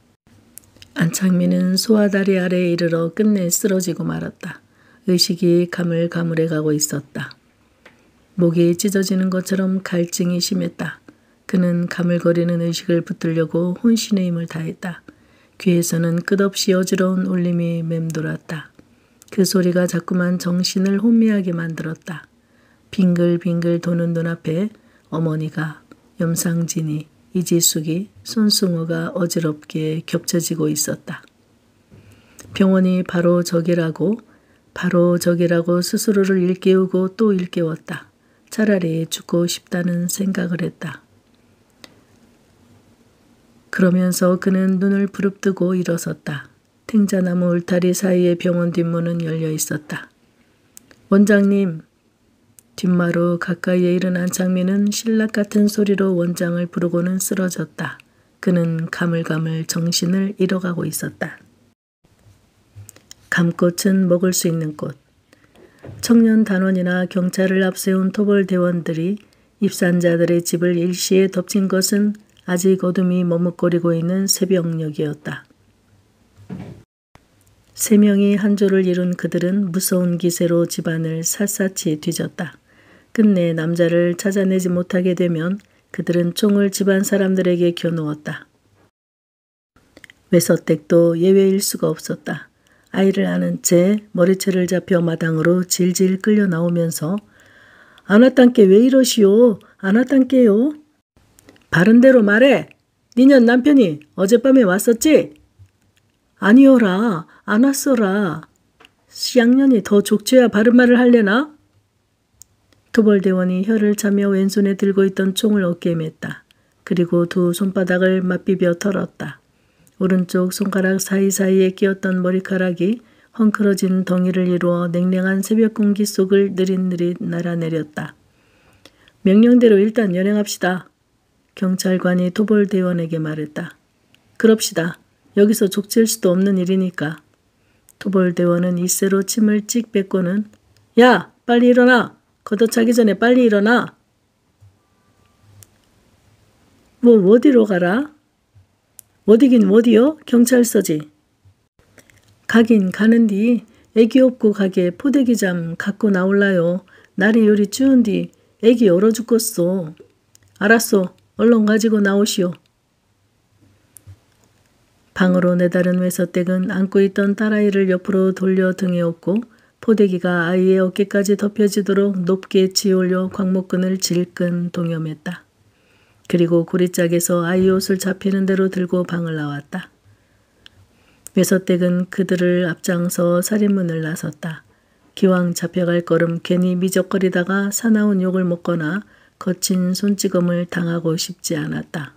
안창민은 소화다리 아래에 이르러 끝내 쓰러지고 말았다. 의식이 가물가물해가고 있었다. 목이 찢어지는 것처럼 갈증이 심했다. 그는 가물거리는 의식을 붙들려고 혼신의 힘을 다했다. 귀에서는 끝없이 어지러운 울림이 맴돌았다. 그 소리가 자꾸만 정신을 혼미하게 만들었다. 빙글빙글 도는 눈앞에 어머니가, 염상진이, 이지숙이, 손승호가 어지럽게 겹쳐지고 있었다. 병원이 바로 저기라고, 바로 저기라고 스스로를 일깨우고 또 일깨웠다. 차라리 죽고 싶다는 생각을 했다. 그러면서 그는 눈을 부릅뜨고 일어섰다. 탱자나무 울타리 사이에 병원 뒷문은 열려 있었다. 원장님. 뒷마루 가까이에 이른 안창민은 신락 같은 소리로 원장을 부르고는 쓰러졌다. 그는 가물가물 정신을 잃어가고 있었다. 감꽃은 먹을 수 있는 꽃. 청년 단원이나 경찰을 앞세운 토벌 대원들이 입산자들의 집을 일시에 덮친 것은 아직 어둠이 머뭇거리고 있는 새벽녘이었다. 세 명이 한 조를 이룬 그들은 무서운 기세로 집안을 샅샅이 뒤졌다. 끝내 남자를 찾아내지 못하게 되면 그들은 총을 집안 사람들에게 겨누었다. 외서댁도 예외일 수가 없었다. 아이를 안은 채 머리채를 잡혀 마당으로 질질 끌려 나오면서 안 왔단께 왜 이러시오? 안 왔단께요? 바른대로 말해. 니년 남편이 어젯밤에 왔었지? 아니오라. 안 왔어라. 쌍년이 더 족쳐야 바른 말을 할래나? 토벌대원이 혀를 차며 왼손에 들고 있던 총을 어깨에 맸다. 그리고 두 손바닥을 맞비벼 털었다. 오른쪽 손가락 사이사이에 끼었던 머리카락이 헝클어진 덩이를 이루어 냉랭한 새벽 공기 속을 느릿느릿 날아내렸다. 명령대로 일단 연행합시다. 경찰관이 토벌대원에게 말했다. 그럽시다. 여기서 족칠 수도 없는 일이니까. 토벌대원은 이새로 침을 찍 뱉고는 야! 빨리 일어나! 걷어차기 전에 빨리 일어나! 뭐 어디로 가라? 어디긴 어디요? 경찰서지. 가긴 가는디 애기 업고 가게 포대기 잠 갖고 나올라요. 날이 요리 추운디 애기 얼어 죽겠소. 알았소. 얼른 가지고 나오시오. 방으로 내다른 외서댁은 안고 있던 딸아이를 옆으로 돌려 등에 업고 포대기가 아이의 어깨까지 덮여지도록 높게 치올려 광목끈을 질끈 동여맸다. 그리고 고리짝에서 아이 옷을 잡히는 대로 들고 방을 나왔다. 외서댁은 그들을 앞장서 살인문을 나섰다. 기왕 잡혀갈 걸음 괜히 미적거리다가 사나운 욕을 먹거나 거친 손찌검을 당하고 싶지 않았다.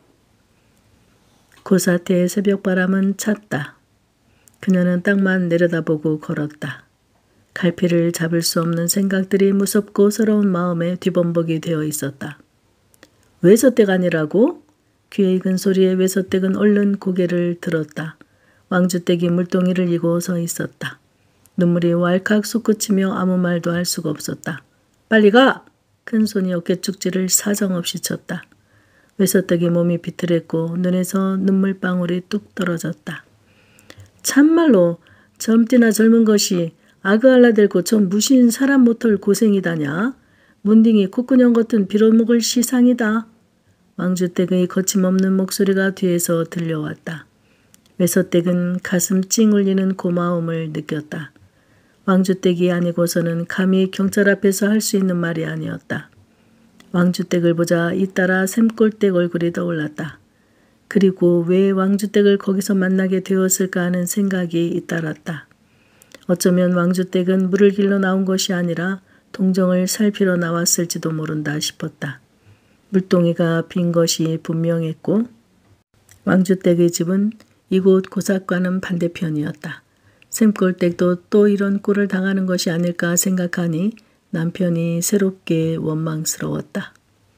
고사태의 새벽바람은 찼다. 그녀는 땅만 내려다보고 걸었다. 갈피를 잡을 수 없는 생각들이 무섭고 서러운 마음에 뒤범벅이 되어 있었다. 외서댁 아니라고? 귀에 익은 소리에 외서댁은 얼른 고개를 들었다. 왕주댁이 물동이를 이고 서 있었다. 눈물이 왈칵 솟구치며 아무 말도 할 수가 없었다. 빨리 가! 큰 손이 어깨축지를 사정없이 쳤다. 외서댁의 몸이 비틀했고 눈에서 눈물방울이 뚝 떨어졌다. 참말로 젊디나 젊은 것이 아그알라들고 저 무신 사람 못할 고생이다냐. 문딩이 콧구녕 같은 빌어먹을 시상이다. 왕주댁의 거침없는 목소리가 뒤에서 들려왔다. 외서댁은 가슴 찡 울리는 고마움을 느꼈다. 왕주댁이 아니고서는 감히 경찰 앞에서 할 수 있는 말이 아니었다. 왕주댁을 보자 잇따라 샘골댁 얼굴이 떠올랐다. 그리고 왜 왕주댁을 거기서 만나게 되었을까 하는 생각이 잇따랐다. 어쩌면 왕주댁은 물을 길러 나온 것이 아니라 동정을 살피러 나왔을지도 모른다 싶었다. 물동이가 빈 것이 분명했고 왕주댁의 집은 이곳 고삭과는 반대편이었다. 샘골댁도 또 이런 꼴을 당하는 것이 아닐까 생각하니 남편이 새롭게 원망스러웠다.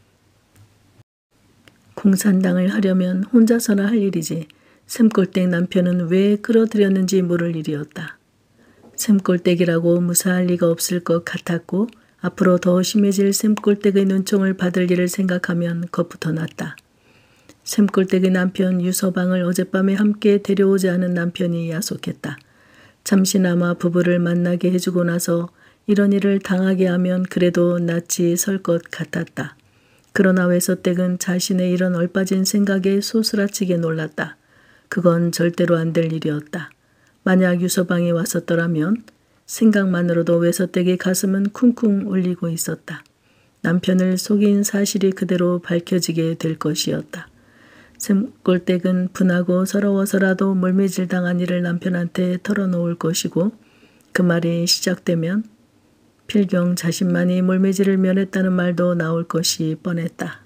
공산당을 하려면 혼자서나 할 일이지 샘골댁 남편은 왜 끌어들였는지 모를 일이었다. 샘골댁이라고 무사할 리가 없을 것 같았고 앞으로 더 심해질 샘골댁의 눈총을 받을 일을 생각하면 겁부터 났다. 샘골댁의 남편 유서방을 어젯밤에 함께 데려오지 않은 남편이 야속했다. 잠시나마 부부를 만나게 해주고 나서 이런 일을 당하게 하면 그래도 낯이 설 것 같았다. 그러나 외서댁은 자신의 이런 얼빠진 생각에 소스라치게 놀랐다. 그건 절대로 안 될 일이었다. 만약 유서방이 왔었더라면 생각만으로도 외서댁의 가슴은 쿵쿵 울리고 있었다. 남편을 속인 사실이 그대로 밝혀지게 될 것이었다. 샘골댁은 분하고 서러워서라도 물매질 당한 일을 남편한테 털어놓을 것이고 그 말이 시작되면 필경 자신만이 물매질을 면했다는 말도 나올 것이 뻔했다.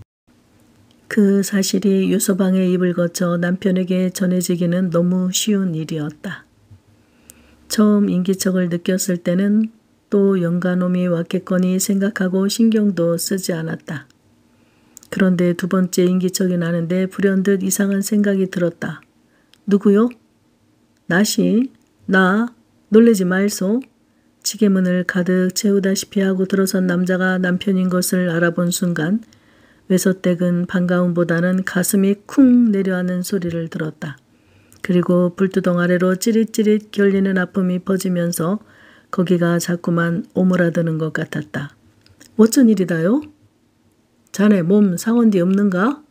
그 사실이 유서방의 입을 거쳐 남편에게 전해지기는 너무 쉬운 일이었다. 처음 인기척을 느꼈을 때는 또 영가놈이 왔겠거니 생각하고 신경도 쓰지 않았다. 그런데 두 번째 인기척이 나는데 불현듯 이상한 생각이 들었다. 누구요? 나시? 나? 놀래지 말소. 지게문을 가득 채우다시피 하고 들어선 남자가 남편인 것을 알아본 순간 외서댁은 반가움보다는 가슴이 쿵 내려앉는 소리를 들었다. 그리고 불두덩 아래로 찌릿찌릿 결리는 아픔이 퍼지면서 거기가 자꾸만 오므라드는 것 같았다. 어쩐 일이다요? 자네 몸 상한 데 없는가?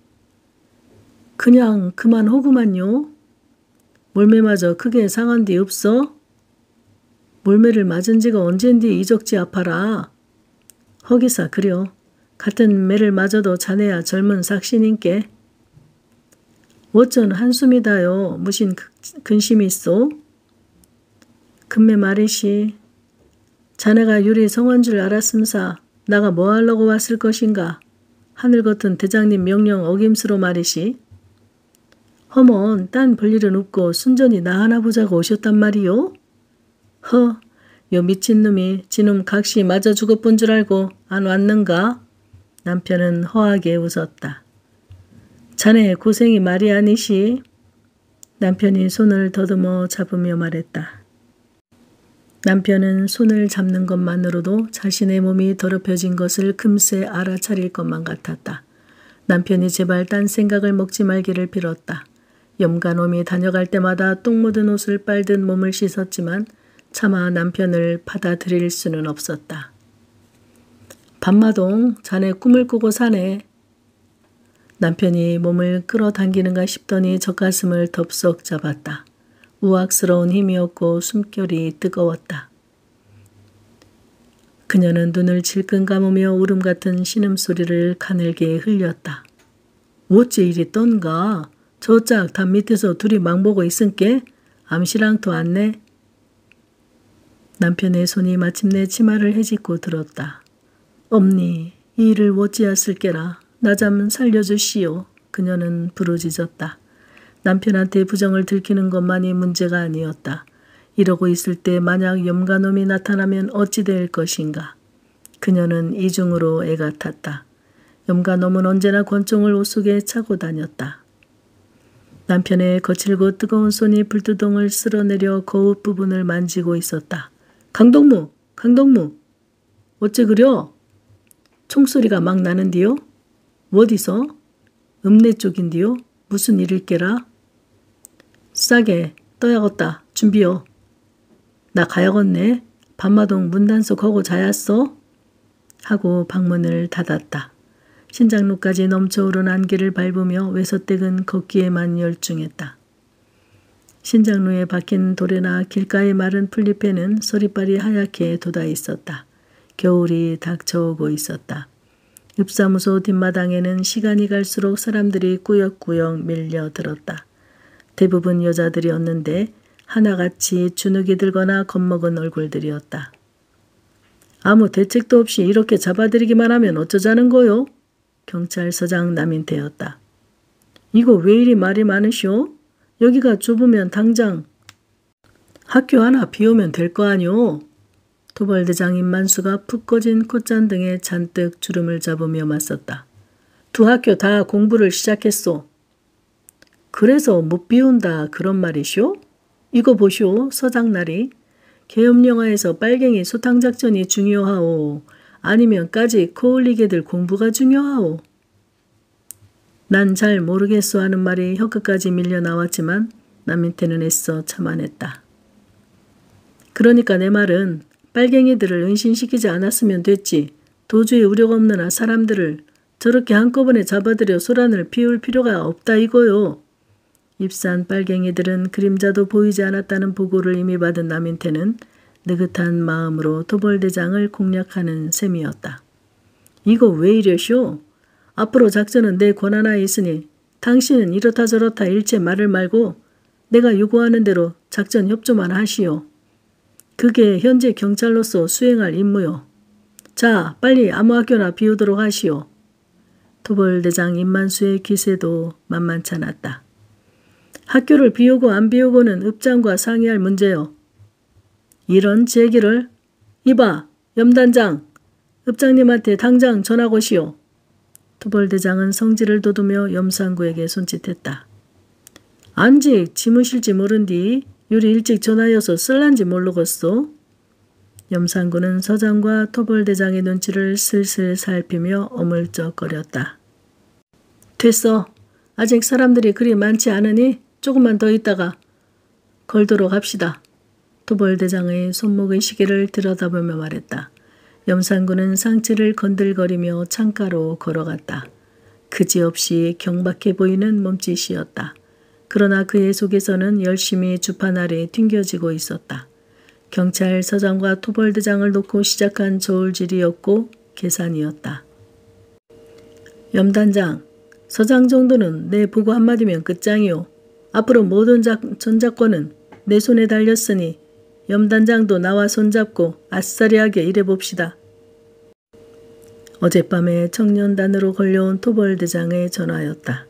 그냥 그만 호구만요. 몰매마저 크게 상한 데 없어? 몰매를 맞은 지가 언젠디 이적지 아파라. 허기사 그려. 같은 매를 맞아도 자네야 젊은 삭신인께. 어쩐 한숨이다요. 무슨 근심이 있어? 금매 말이시. 자네가 유리 성원 줄 알았음사 나가 뭐 하려고 왔을 것인가. 하늘 같은 대장님 명령 어김스로 말이시. 허먼 딴 볼일은 없고 순전히 나 하나 보자고 오셨단 말이요? 허, 요 미친놈이 지놈 각시 맞아 죽어본 줄 알고 안 왔는가? 남편은 허하게 웃었다. 자네 고생이 말이 아니시. 남편이 손을 더듬어 잡으며 말했다. 남편은 손을 잡는 것만으로도 자신의 몸이 더럽혀진 것을 금세 알아차릴 것만 같았다. 남편이 제발 딴 생각을 먹지 말기를 빌었다. 염가놈이 다녀갈 때마다 똥 묻은 옷을 빨듯 몸을 씻었지만 차마 남편을 받아들일 수는 없었다. 밤마동 자네 꿈을 꾸고 사네. 남편이 몸을 끌어당기는가 싶더니 젖가슴을 덥석 잡았다. 우악스러운 힘이었고 숨결이 뜨거웠다. 그녀는 눈을 질끈 감으며 울음 같은 신음소리를 가늘게 흘렸다. 어째 이리 떤가? 저짝 담 밑에서 둘이 망보고 있은께 암시랑도 않네. 남편의 손이 마침내 치마를 헤집고 들었다. 엄니 이 일을 어찌하였을께라. 나 좀 살려주시오. 그녀는 부르짖었다. 남편한테 부정을 들키는 것만이 문제가 아니었다. 이러고 있을 때 만약 염가놈이 나타나면 어찌 될 것인가. 그녀는 이중으로 애가 탔다. 염가놈은 언제나 권총을 옷 속에 차고 다녔다. 남편의 거칠고 뜨거운 손이 불두덩을 쓸어내려 거울 부분을 만지고 있었다. 강동무! 강동무! 어째 그려? 총소리가 막 나는디요? 어디서? 읍내 쪽인디요? 무슨 일일께라? 싸게 떠야겠다. 준비요. 나 가야겠네. 밤마동 문단속 하고 자야써? 하고 방문을 닫았다. 신장로까지 넘쳐오른 안개를 밟으며 외서댁은 걷기에만 열중했다. 신장로에 박힌 돌에나 길가의 마른 풀잎에는 서리빨이 하얗게 돋아 있었다. 겨울이 닥쳐오고 있었다. 읍사무소 뒷마당에는 시간이 갈수록 사람들이 꾸역꾸역 밀려들었다. 대부분 여자들이었는데 하나같이 주눅이 들거나 겁먹은 얼굴들이었다. 아무 대책도 없이 이렇게 잡아들이기만 하면 어쩌자는 거요? 경찰서장 남인태였다. 이거 왜 이리 말이 많으시오? 여기가 좁으면 당장 학교 하나 비우면 될 거 아니오? 도벌대장 임만수가 푹 꺼진 콧잔등에 잔뜩 주름을 잡으며 맞섰다. 두 학교 다 공부를 시작했소. 그래서 못 비운다 그런 말이시오? 이거 보시오 서장날이. 계엄영화에서 빨갱이 소탕작전이 중요하오. 아니면 까지 코올리게들 공부가 중요하오. 난 잘 모르겠소 하는 말이 혀끝까지 밀려 나왔지만 남인태는 애써 참아냈다. 그러니까 내 말은 빨갱이들을 은신시키지 않았으면 됐지. 도주에 우려가 없는 한 사람들을 저렇게 한꺼번에 잡아들여 소란을 피울 필요가 없다 이거요. 입산 빨갱이들은 그림자도 보이지 않았다는 보고를 이미 받은 남인태는 느긋한 마음으로 도벌대장을 공략하는 셈이었다. 이거 왜 이러시오? 앞으로 작전은 내 권한하에 있으니 당신은 이렇다 저렇다 일체 말을 말고 내가 요구하는 대로 작전 협조만 하시오. 그게 현재 경찰로서 수행할 임무요. 자, 빨리 아무 학교나 비우도록 하시오. 도벌대장 임만수의 기세도 만만치 않았다. 학교를 비우고 안 비우고는 읍장과 상의할 문제요. 이런 제기를 이봐 염단장 읍장님한테 당장 전하고시오. 도벌대장은 성질을 돋우며 염상구에게 손짓했다. 안직 지무실지 모른디 유리 일찍 전하여서 쓸란지 모르겠소. 염상구는 서장과 토벌대장의 눈치를 슬슬 살피며 어물쩍거렸다. 됐어. 아직 사람들이 그리 많지 않으니 조금만 더 있다가 걸도록 합시다. 토벌대장의 손목의 시계를 들여다보며 말했다. 염상구는 상체를 건들거리며 창가로 걸어갔다. 그지없이 경박해 보이는 몸짓이었다. 그러나 그의 속에서는 열심히 주판 아래 튕겨지고 있었다. 경찰서장과 토벌대장을 놓고 시작한 저울질이었고 계산이었다. 염단장, 서장 정도는 내 보고 한마디면 끝장이오. 앞으로 모든 전작권은 내 손에 달렸으니 염단장도 나와 손잡고 아싸리하게 일해봅시다. 어젯밤에 청년단으로 걸려온 토벌대장의 전화였다.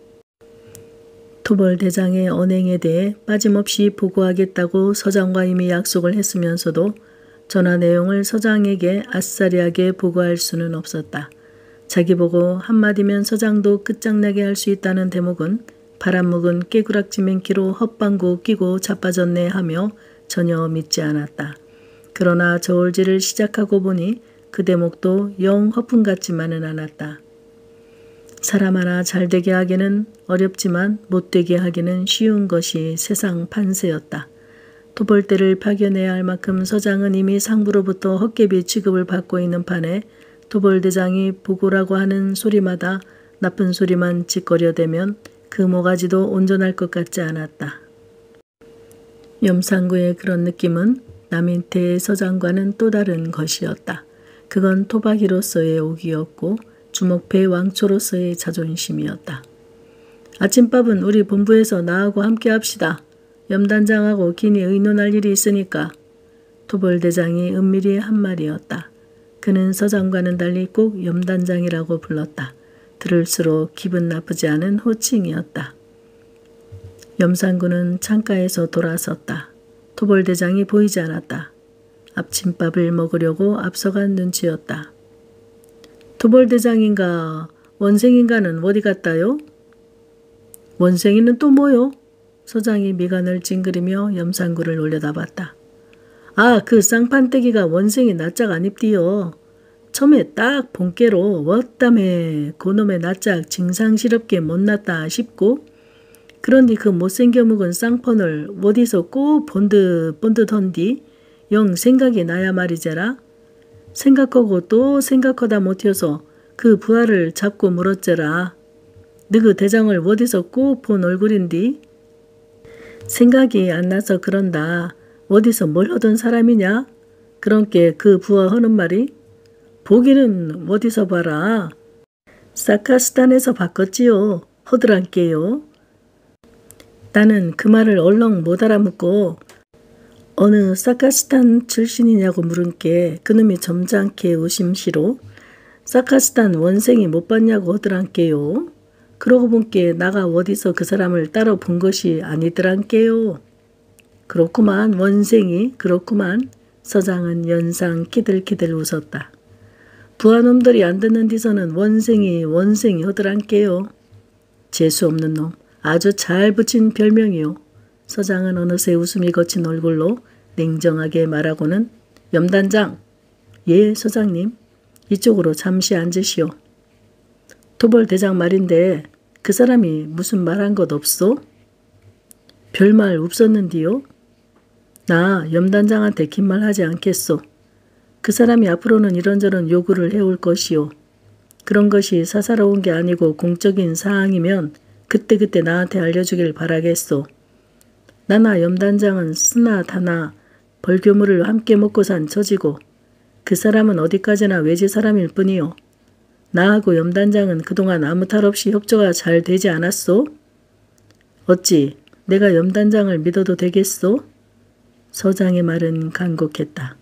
토벌대장의 언행에 대해 빠짐없이 보고하겠다고 서장과 이미 약속을 했으면서도 전화 내용을 서장에게 아싸리하게 보고할 수는 없었다. 자기 보고 한마디면 서장도 끝장나게 할 수 있다는 대목은 바람묵은 깨구락지 맨키로 헛방구 끼고 자빠졌네 하며 전혀 믿지 않았다. 그러나 저울질을 시작하고 보니 그 대목도 영 허풍 같지만은 않았다. 사람 하나 잘되게 하기는 어렵지만 못되게 하기는 쉬운 것이 세상 판세였다. 토벌대를 파견해야 할 만큼 서장은 이미 상부로부터 헛개비 취급을 받고 있는 판에 토벌대장이 보고라고 하는 소리마다 나쁜 소리만 짓거려대면 그 모가지도 온전할 것 같지 않았다. 염상구의 그런 느낌은 남인태의 서장과는 또 다른 것이었다. 그건 토박이로서의 옥이었고 주목패 왕초로서의 자존심이었다. 아침밥은 우리 본부에서 나하고 함께 합시다. 염단장하고 긴히 의논할 일이 있으니까. 토벌대장이 은밀히 한 말이었다. 그는 서장과는 달리 꼭 염단장이라고 불렀다. 들을수록 기분 나쁘지 않은 호칭이었다. 염상구는 창가에서 돌아섰다. 토벌대장이 보이지 않았다. 아침밥을 먹으려고 앞서간 눈치였다. 토벌대장인가 원생인가는 어디 갔다요? 원생이는 또 뭐요? 서장이 미간을 찡그리며 염상구를 올려다봤다. 아, 그 쌍판떼기가 원생이 낯짝 안 입디요. 처음에 딱 본께로 웠다매 그놈의 낯짝 징상스럽게 못났다 싶고 그런디 그 못생겨 묵은 쌍펀을 어디서 꼭 본듯 본듯헌디 영 생각이 나야 말이제라. 생각하고 또 생각하다 못해서 그 부하를 잡고 물었제라. 너그 대장을 어디서 꼭 본 얼굴인디? 생각이 안 나서 그런다. 어디서 뭘 하던 사람이냐? 그런께 그 부하 하는 말이 보기는 어디서 봐라. 사카스탄에서 바꿨지요. 허드란께요. 나는 그 말을 얼렁 못 알아묻고 어느 사카스탄 출신이냐고 물은께 그놈이 점잖게 의심시로 사카스탄 원생이 못 봤냐고 하더란께요. 그러고 본께 나가 어디서 그 사람을 따로 본 것이 아니더란께요. 그렇구만 원생이 그렇구만. 서장은 연상 키들키들 웃었다. 부하놈들이 안 듣는 디서는 원생이 원생이 하더란께요. 재수없는 놈. 아주 잘 붙인 별명이요. 서장은 어느새 웃음이 거친 얼굴로 냉정하게 말하고는 염단장. 예 서장님. 이쪽으로 잠시 앉으시오. 토벌대장 말인데 그 사람이 무슨 말한 것 없소? 별말 없었는디요. 나 염단장한테 긴 말 하지 않겠소. 그 사람이 앞으로는 이런저런 요구를 해올 것이요. 그런 것이 사사로운 게 아니고 공적인 사항이면 그때그때 나한테 알려주길 바라겠소. 나나 염단장은 쓰나 다나 벌교물을 함께 먹고 산 처지고 그 사람은 어디까지나 외지 사람일 뿐이요. 나하고 염단장은 그동안 아무 탈 없이 협조가 잘 되지 않았소? 어찌 내가 염단장을 믿어도 되겠소? 서장의 말은 간곡했다.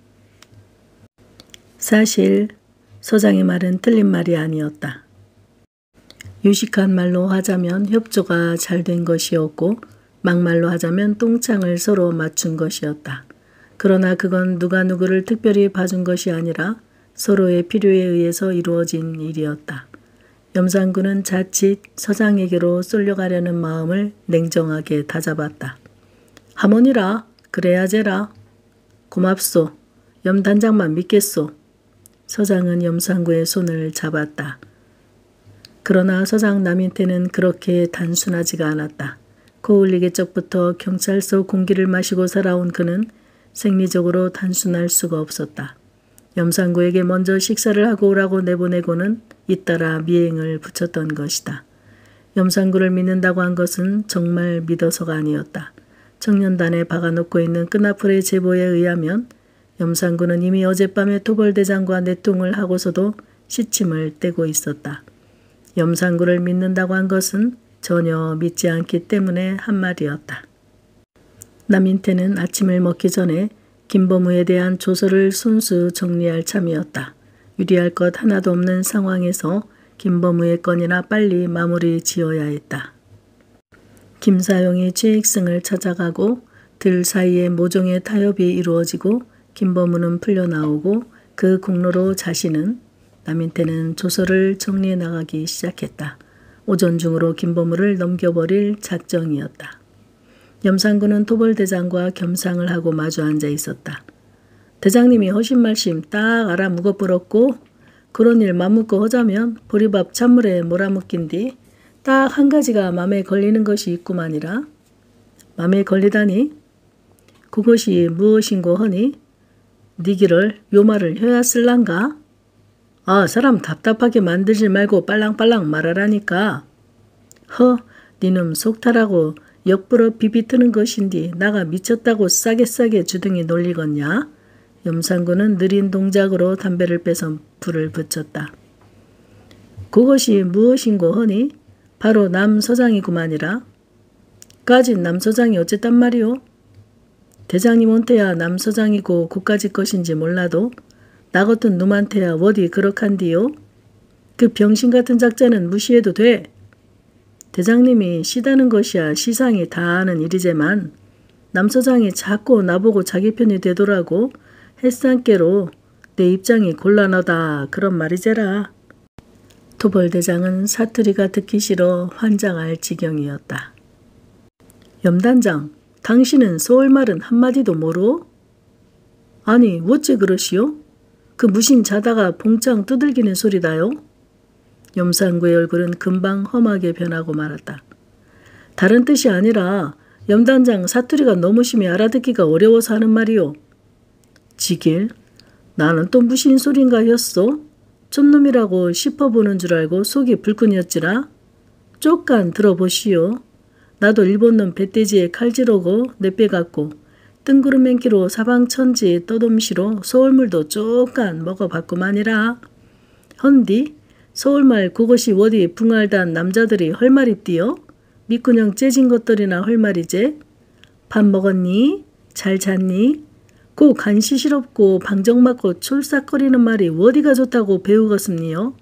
사실 서장의 말은 틀린 말이 아니었다. 유식한 말로 하자면 협조가 잘 된 것이었고 막말로 하자면 똥창을 서로 맞춘 것이었다. 그러나 그건 누가 누구를 특별히 봐준 것이 아니라 서로의 필요에 의해서 이루어진 일이었다. 염상구는 자칫 서장에게로 쏠려가려는 마음을 냉정하게 다잡았다. 하모니라 그래야제라. 고맙소. 염단장만 믿겠소. 서장은 염상구의 손을 잡았다. 그러나 서장 남인태는 그렇게 단순하지가 않았다. 코울리기 적부터 경찰서 공기를 마시고 살아온 그는 생리적으로 단순할 수가 없었다. 염상구에게 먼저 식사를 하고 오라고 내보내고는 잇따라 미행을 붙였던 것이다. 염상구를 믿는다고 한 것은 정말 믿어서가 아니었다. 청년단에 박아놓고 있는 끈아풀의 제보에 의하면 염산군은 이미 어젯밤에 토벌대장과 내통을 하고서도 시침을 떼고 있었다. 염산군을 믿는다고 한 것은 전혀 믿지 않기 때문에 한 말이었다. 남인태는 아침을 먹기 전에 김범우에 대한 조서를 손수 정리할 참이었다. 유리할 것 하나도 없는 상황에서 김범우의 건이나 빨리 마무리 지어야 했다. 김사용이 최익승을 찾아가고 들 사이에 모종의 타협이 이루어지고 김범우는 풀려나오고 그 공로로 자신은 남인태는 조서를 정리해 나가기 시작했다. 오전 중으로 김범우를 넘겨버릴 작정이었다. 염산군은 토벌대장과 겸상을 하고 마주 앉아 있었다. 대장님이 허신 말씀 딱 알아 묵어버렸고 그런 일 맘먹고 하자면 보리밥 찬물에 몰아먹긴 뒤 딱 한 가지가 맘에 걸리는 것이 있구만이라. 맘에 걸리다니? 그것이 무엇인고 허니? 네 길을 요 말을 해야 쓸란가? 아 사람 답답하게 만들지 말고 빨랑빨랑 말하라니까. 허 니놈 속탈하고 역부러 비비트는 것인디 나가 미쳤다고 싸게 싸게 주둥이 놀리겠냐? 염산군은 느린 동작으로 담배를 빼서 불을 붙였다. 그것이 무엇인고 허니? 바로 남서장이구만이라. 까진 남서장이 어쨌단 말이오? 대장님한테야 남서장이고 고까지 것인지 몰라도 나 같은 놈한테야 어디 그렇간디요? 그 병신같은 작자는 무시해도 돼. 대장님이 시다는 것이야 시상이 다 아는 일이제만 남서장이 자꾸 나보고 자기 편이 되더라고 햇산께로 내 입장이 곤란하다 그런 말이제라. 토벌대장은 사투리가 듣기 싫어 환장할 지경이었다. 염단장, 당신은 서울말은 한마디도 모르오? 아니 어째 그러시오? 그 무신 자다가 봉창 두들기는 소리다요? 염산구의 얼굴은 금방 험하게 변하고 말았다. 다른 뜻이 아니라 염단장 사투리가 너무 심히 알아듣기가 어려워서 하는 말이오. 지길, 나는 또 무슨 소린가 였소? 촌놈이라고 씹어보는 줄 알고 속이 불끈이었지라. 쪽간 들어보시오. 나도 일본놈 배돼지에 칼질하고 내빼 갖고 뜬구름맨기로 사방천지 떠돔시로 서울물도 쪽간 먹어봤구만이라. 헌디 서울말 그것이 어디 붕알단 남자들이 헐말입디요? 미꾸녕 째진 것들이나 헐말이제? 밥 먹었니? 잘 잤니? 고 간시시럽고 방정 맞고 촐싹거리는 말이 어디가 좋다고 배우겠습니요?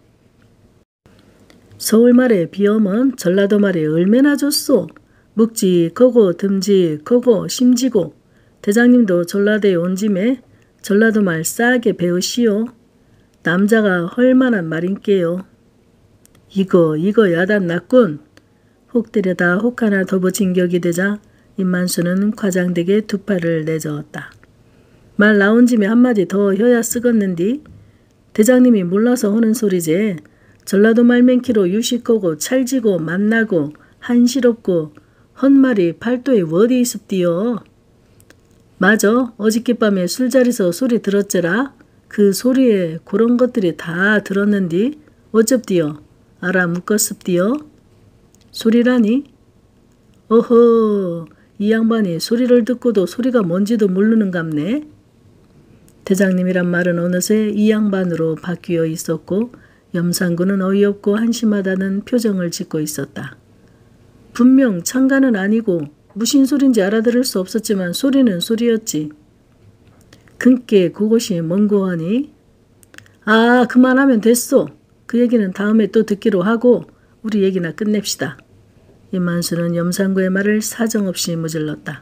서울말의 비염은 전라도 말이 얼마나 좋소? 묵직하고 듬직하고 심지고. 대장님도 전라도에 온 짐에 전라도 말 싸게 배우시오. 남자가 헐만한 말인께요. 이거 이거 야단 났군. 혹 때려다 혹 하나 더 붙인 격이 되자 임만수는 과장되게 두 팔을 내저었다. 말 나온 짐에 한마디 더 혀야 쓰겄는디. 대장님이 몰라서 하는 소리제. 전라도 말맹키로 유식하고 찰지고 만나고 한시럽고 헛말이 팔도에 어디 있습디요. 맞아. 어저께 밤에 술자리서 소리 들었제라. 그 소리에 그런 것들이 다 들었는디. 어쩝디요? 알아 묶었습디요? 소리라니? 어허, 이 양반이 소리를 듣고도 소리가 뭔지도 모르는갑네. 대장님이란 말은 어느새 이 양반으로 바뀌어 있었고 염산군은 어이없고 한심하다는 표정을 짓고 있었다. 분명 창가는 아니고 무슨 소린지 알아들을 수 없었지만 소리는 소리였지. 근께 그것이 뭔고 하니? 아 그만하면 됐소. 그 얘기는 다음에 또 듣기로 하고 우리 얘기나 끝냅시다. 임만수는 염산구의 말을 사정없이 무질렀다.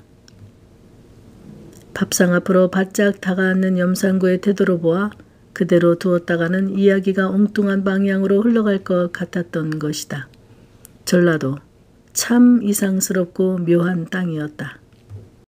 밥상 앞으로 바짝 다가앉는 염산구의 태도로 보아 그대로 두었다가는 이야기가 엉뚱한 방향으로 흘러갈 것 같았던 것이다. 전라도 참 이상스럽고 묘한 땅이었다.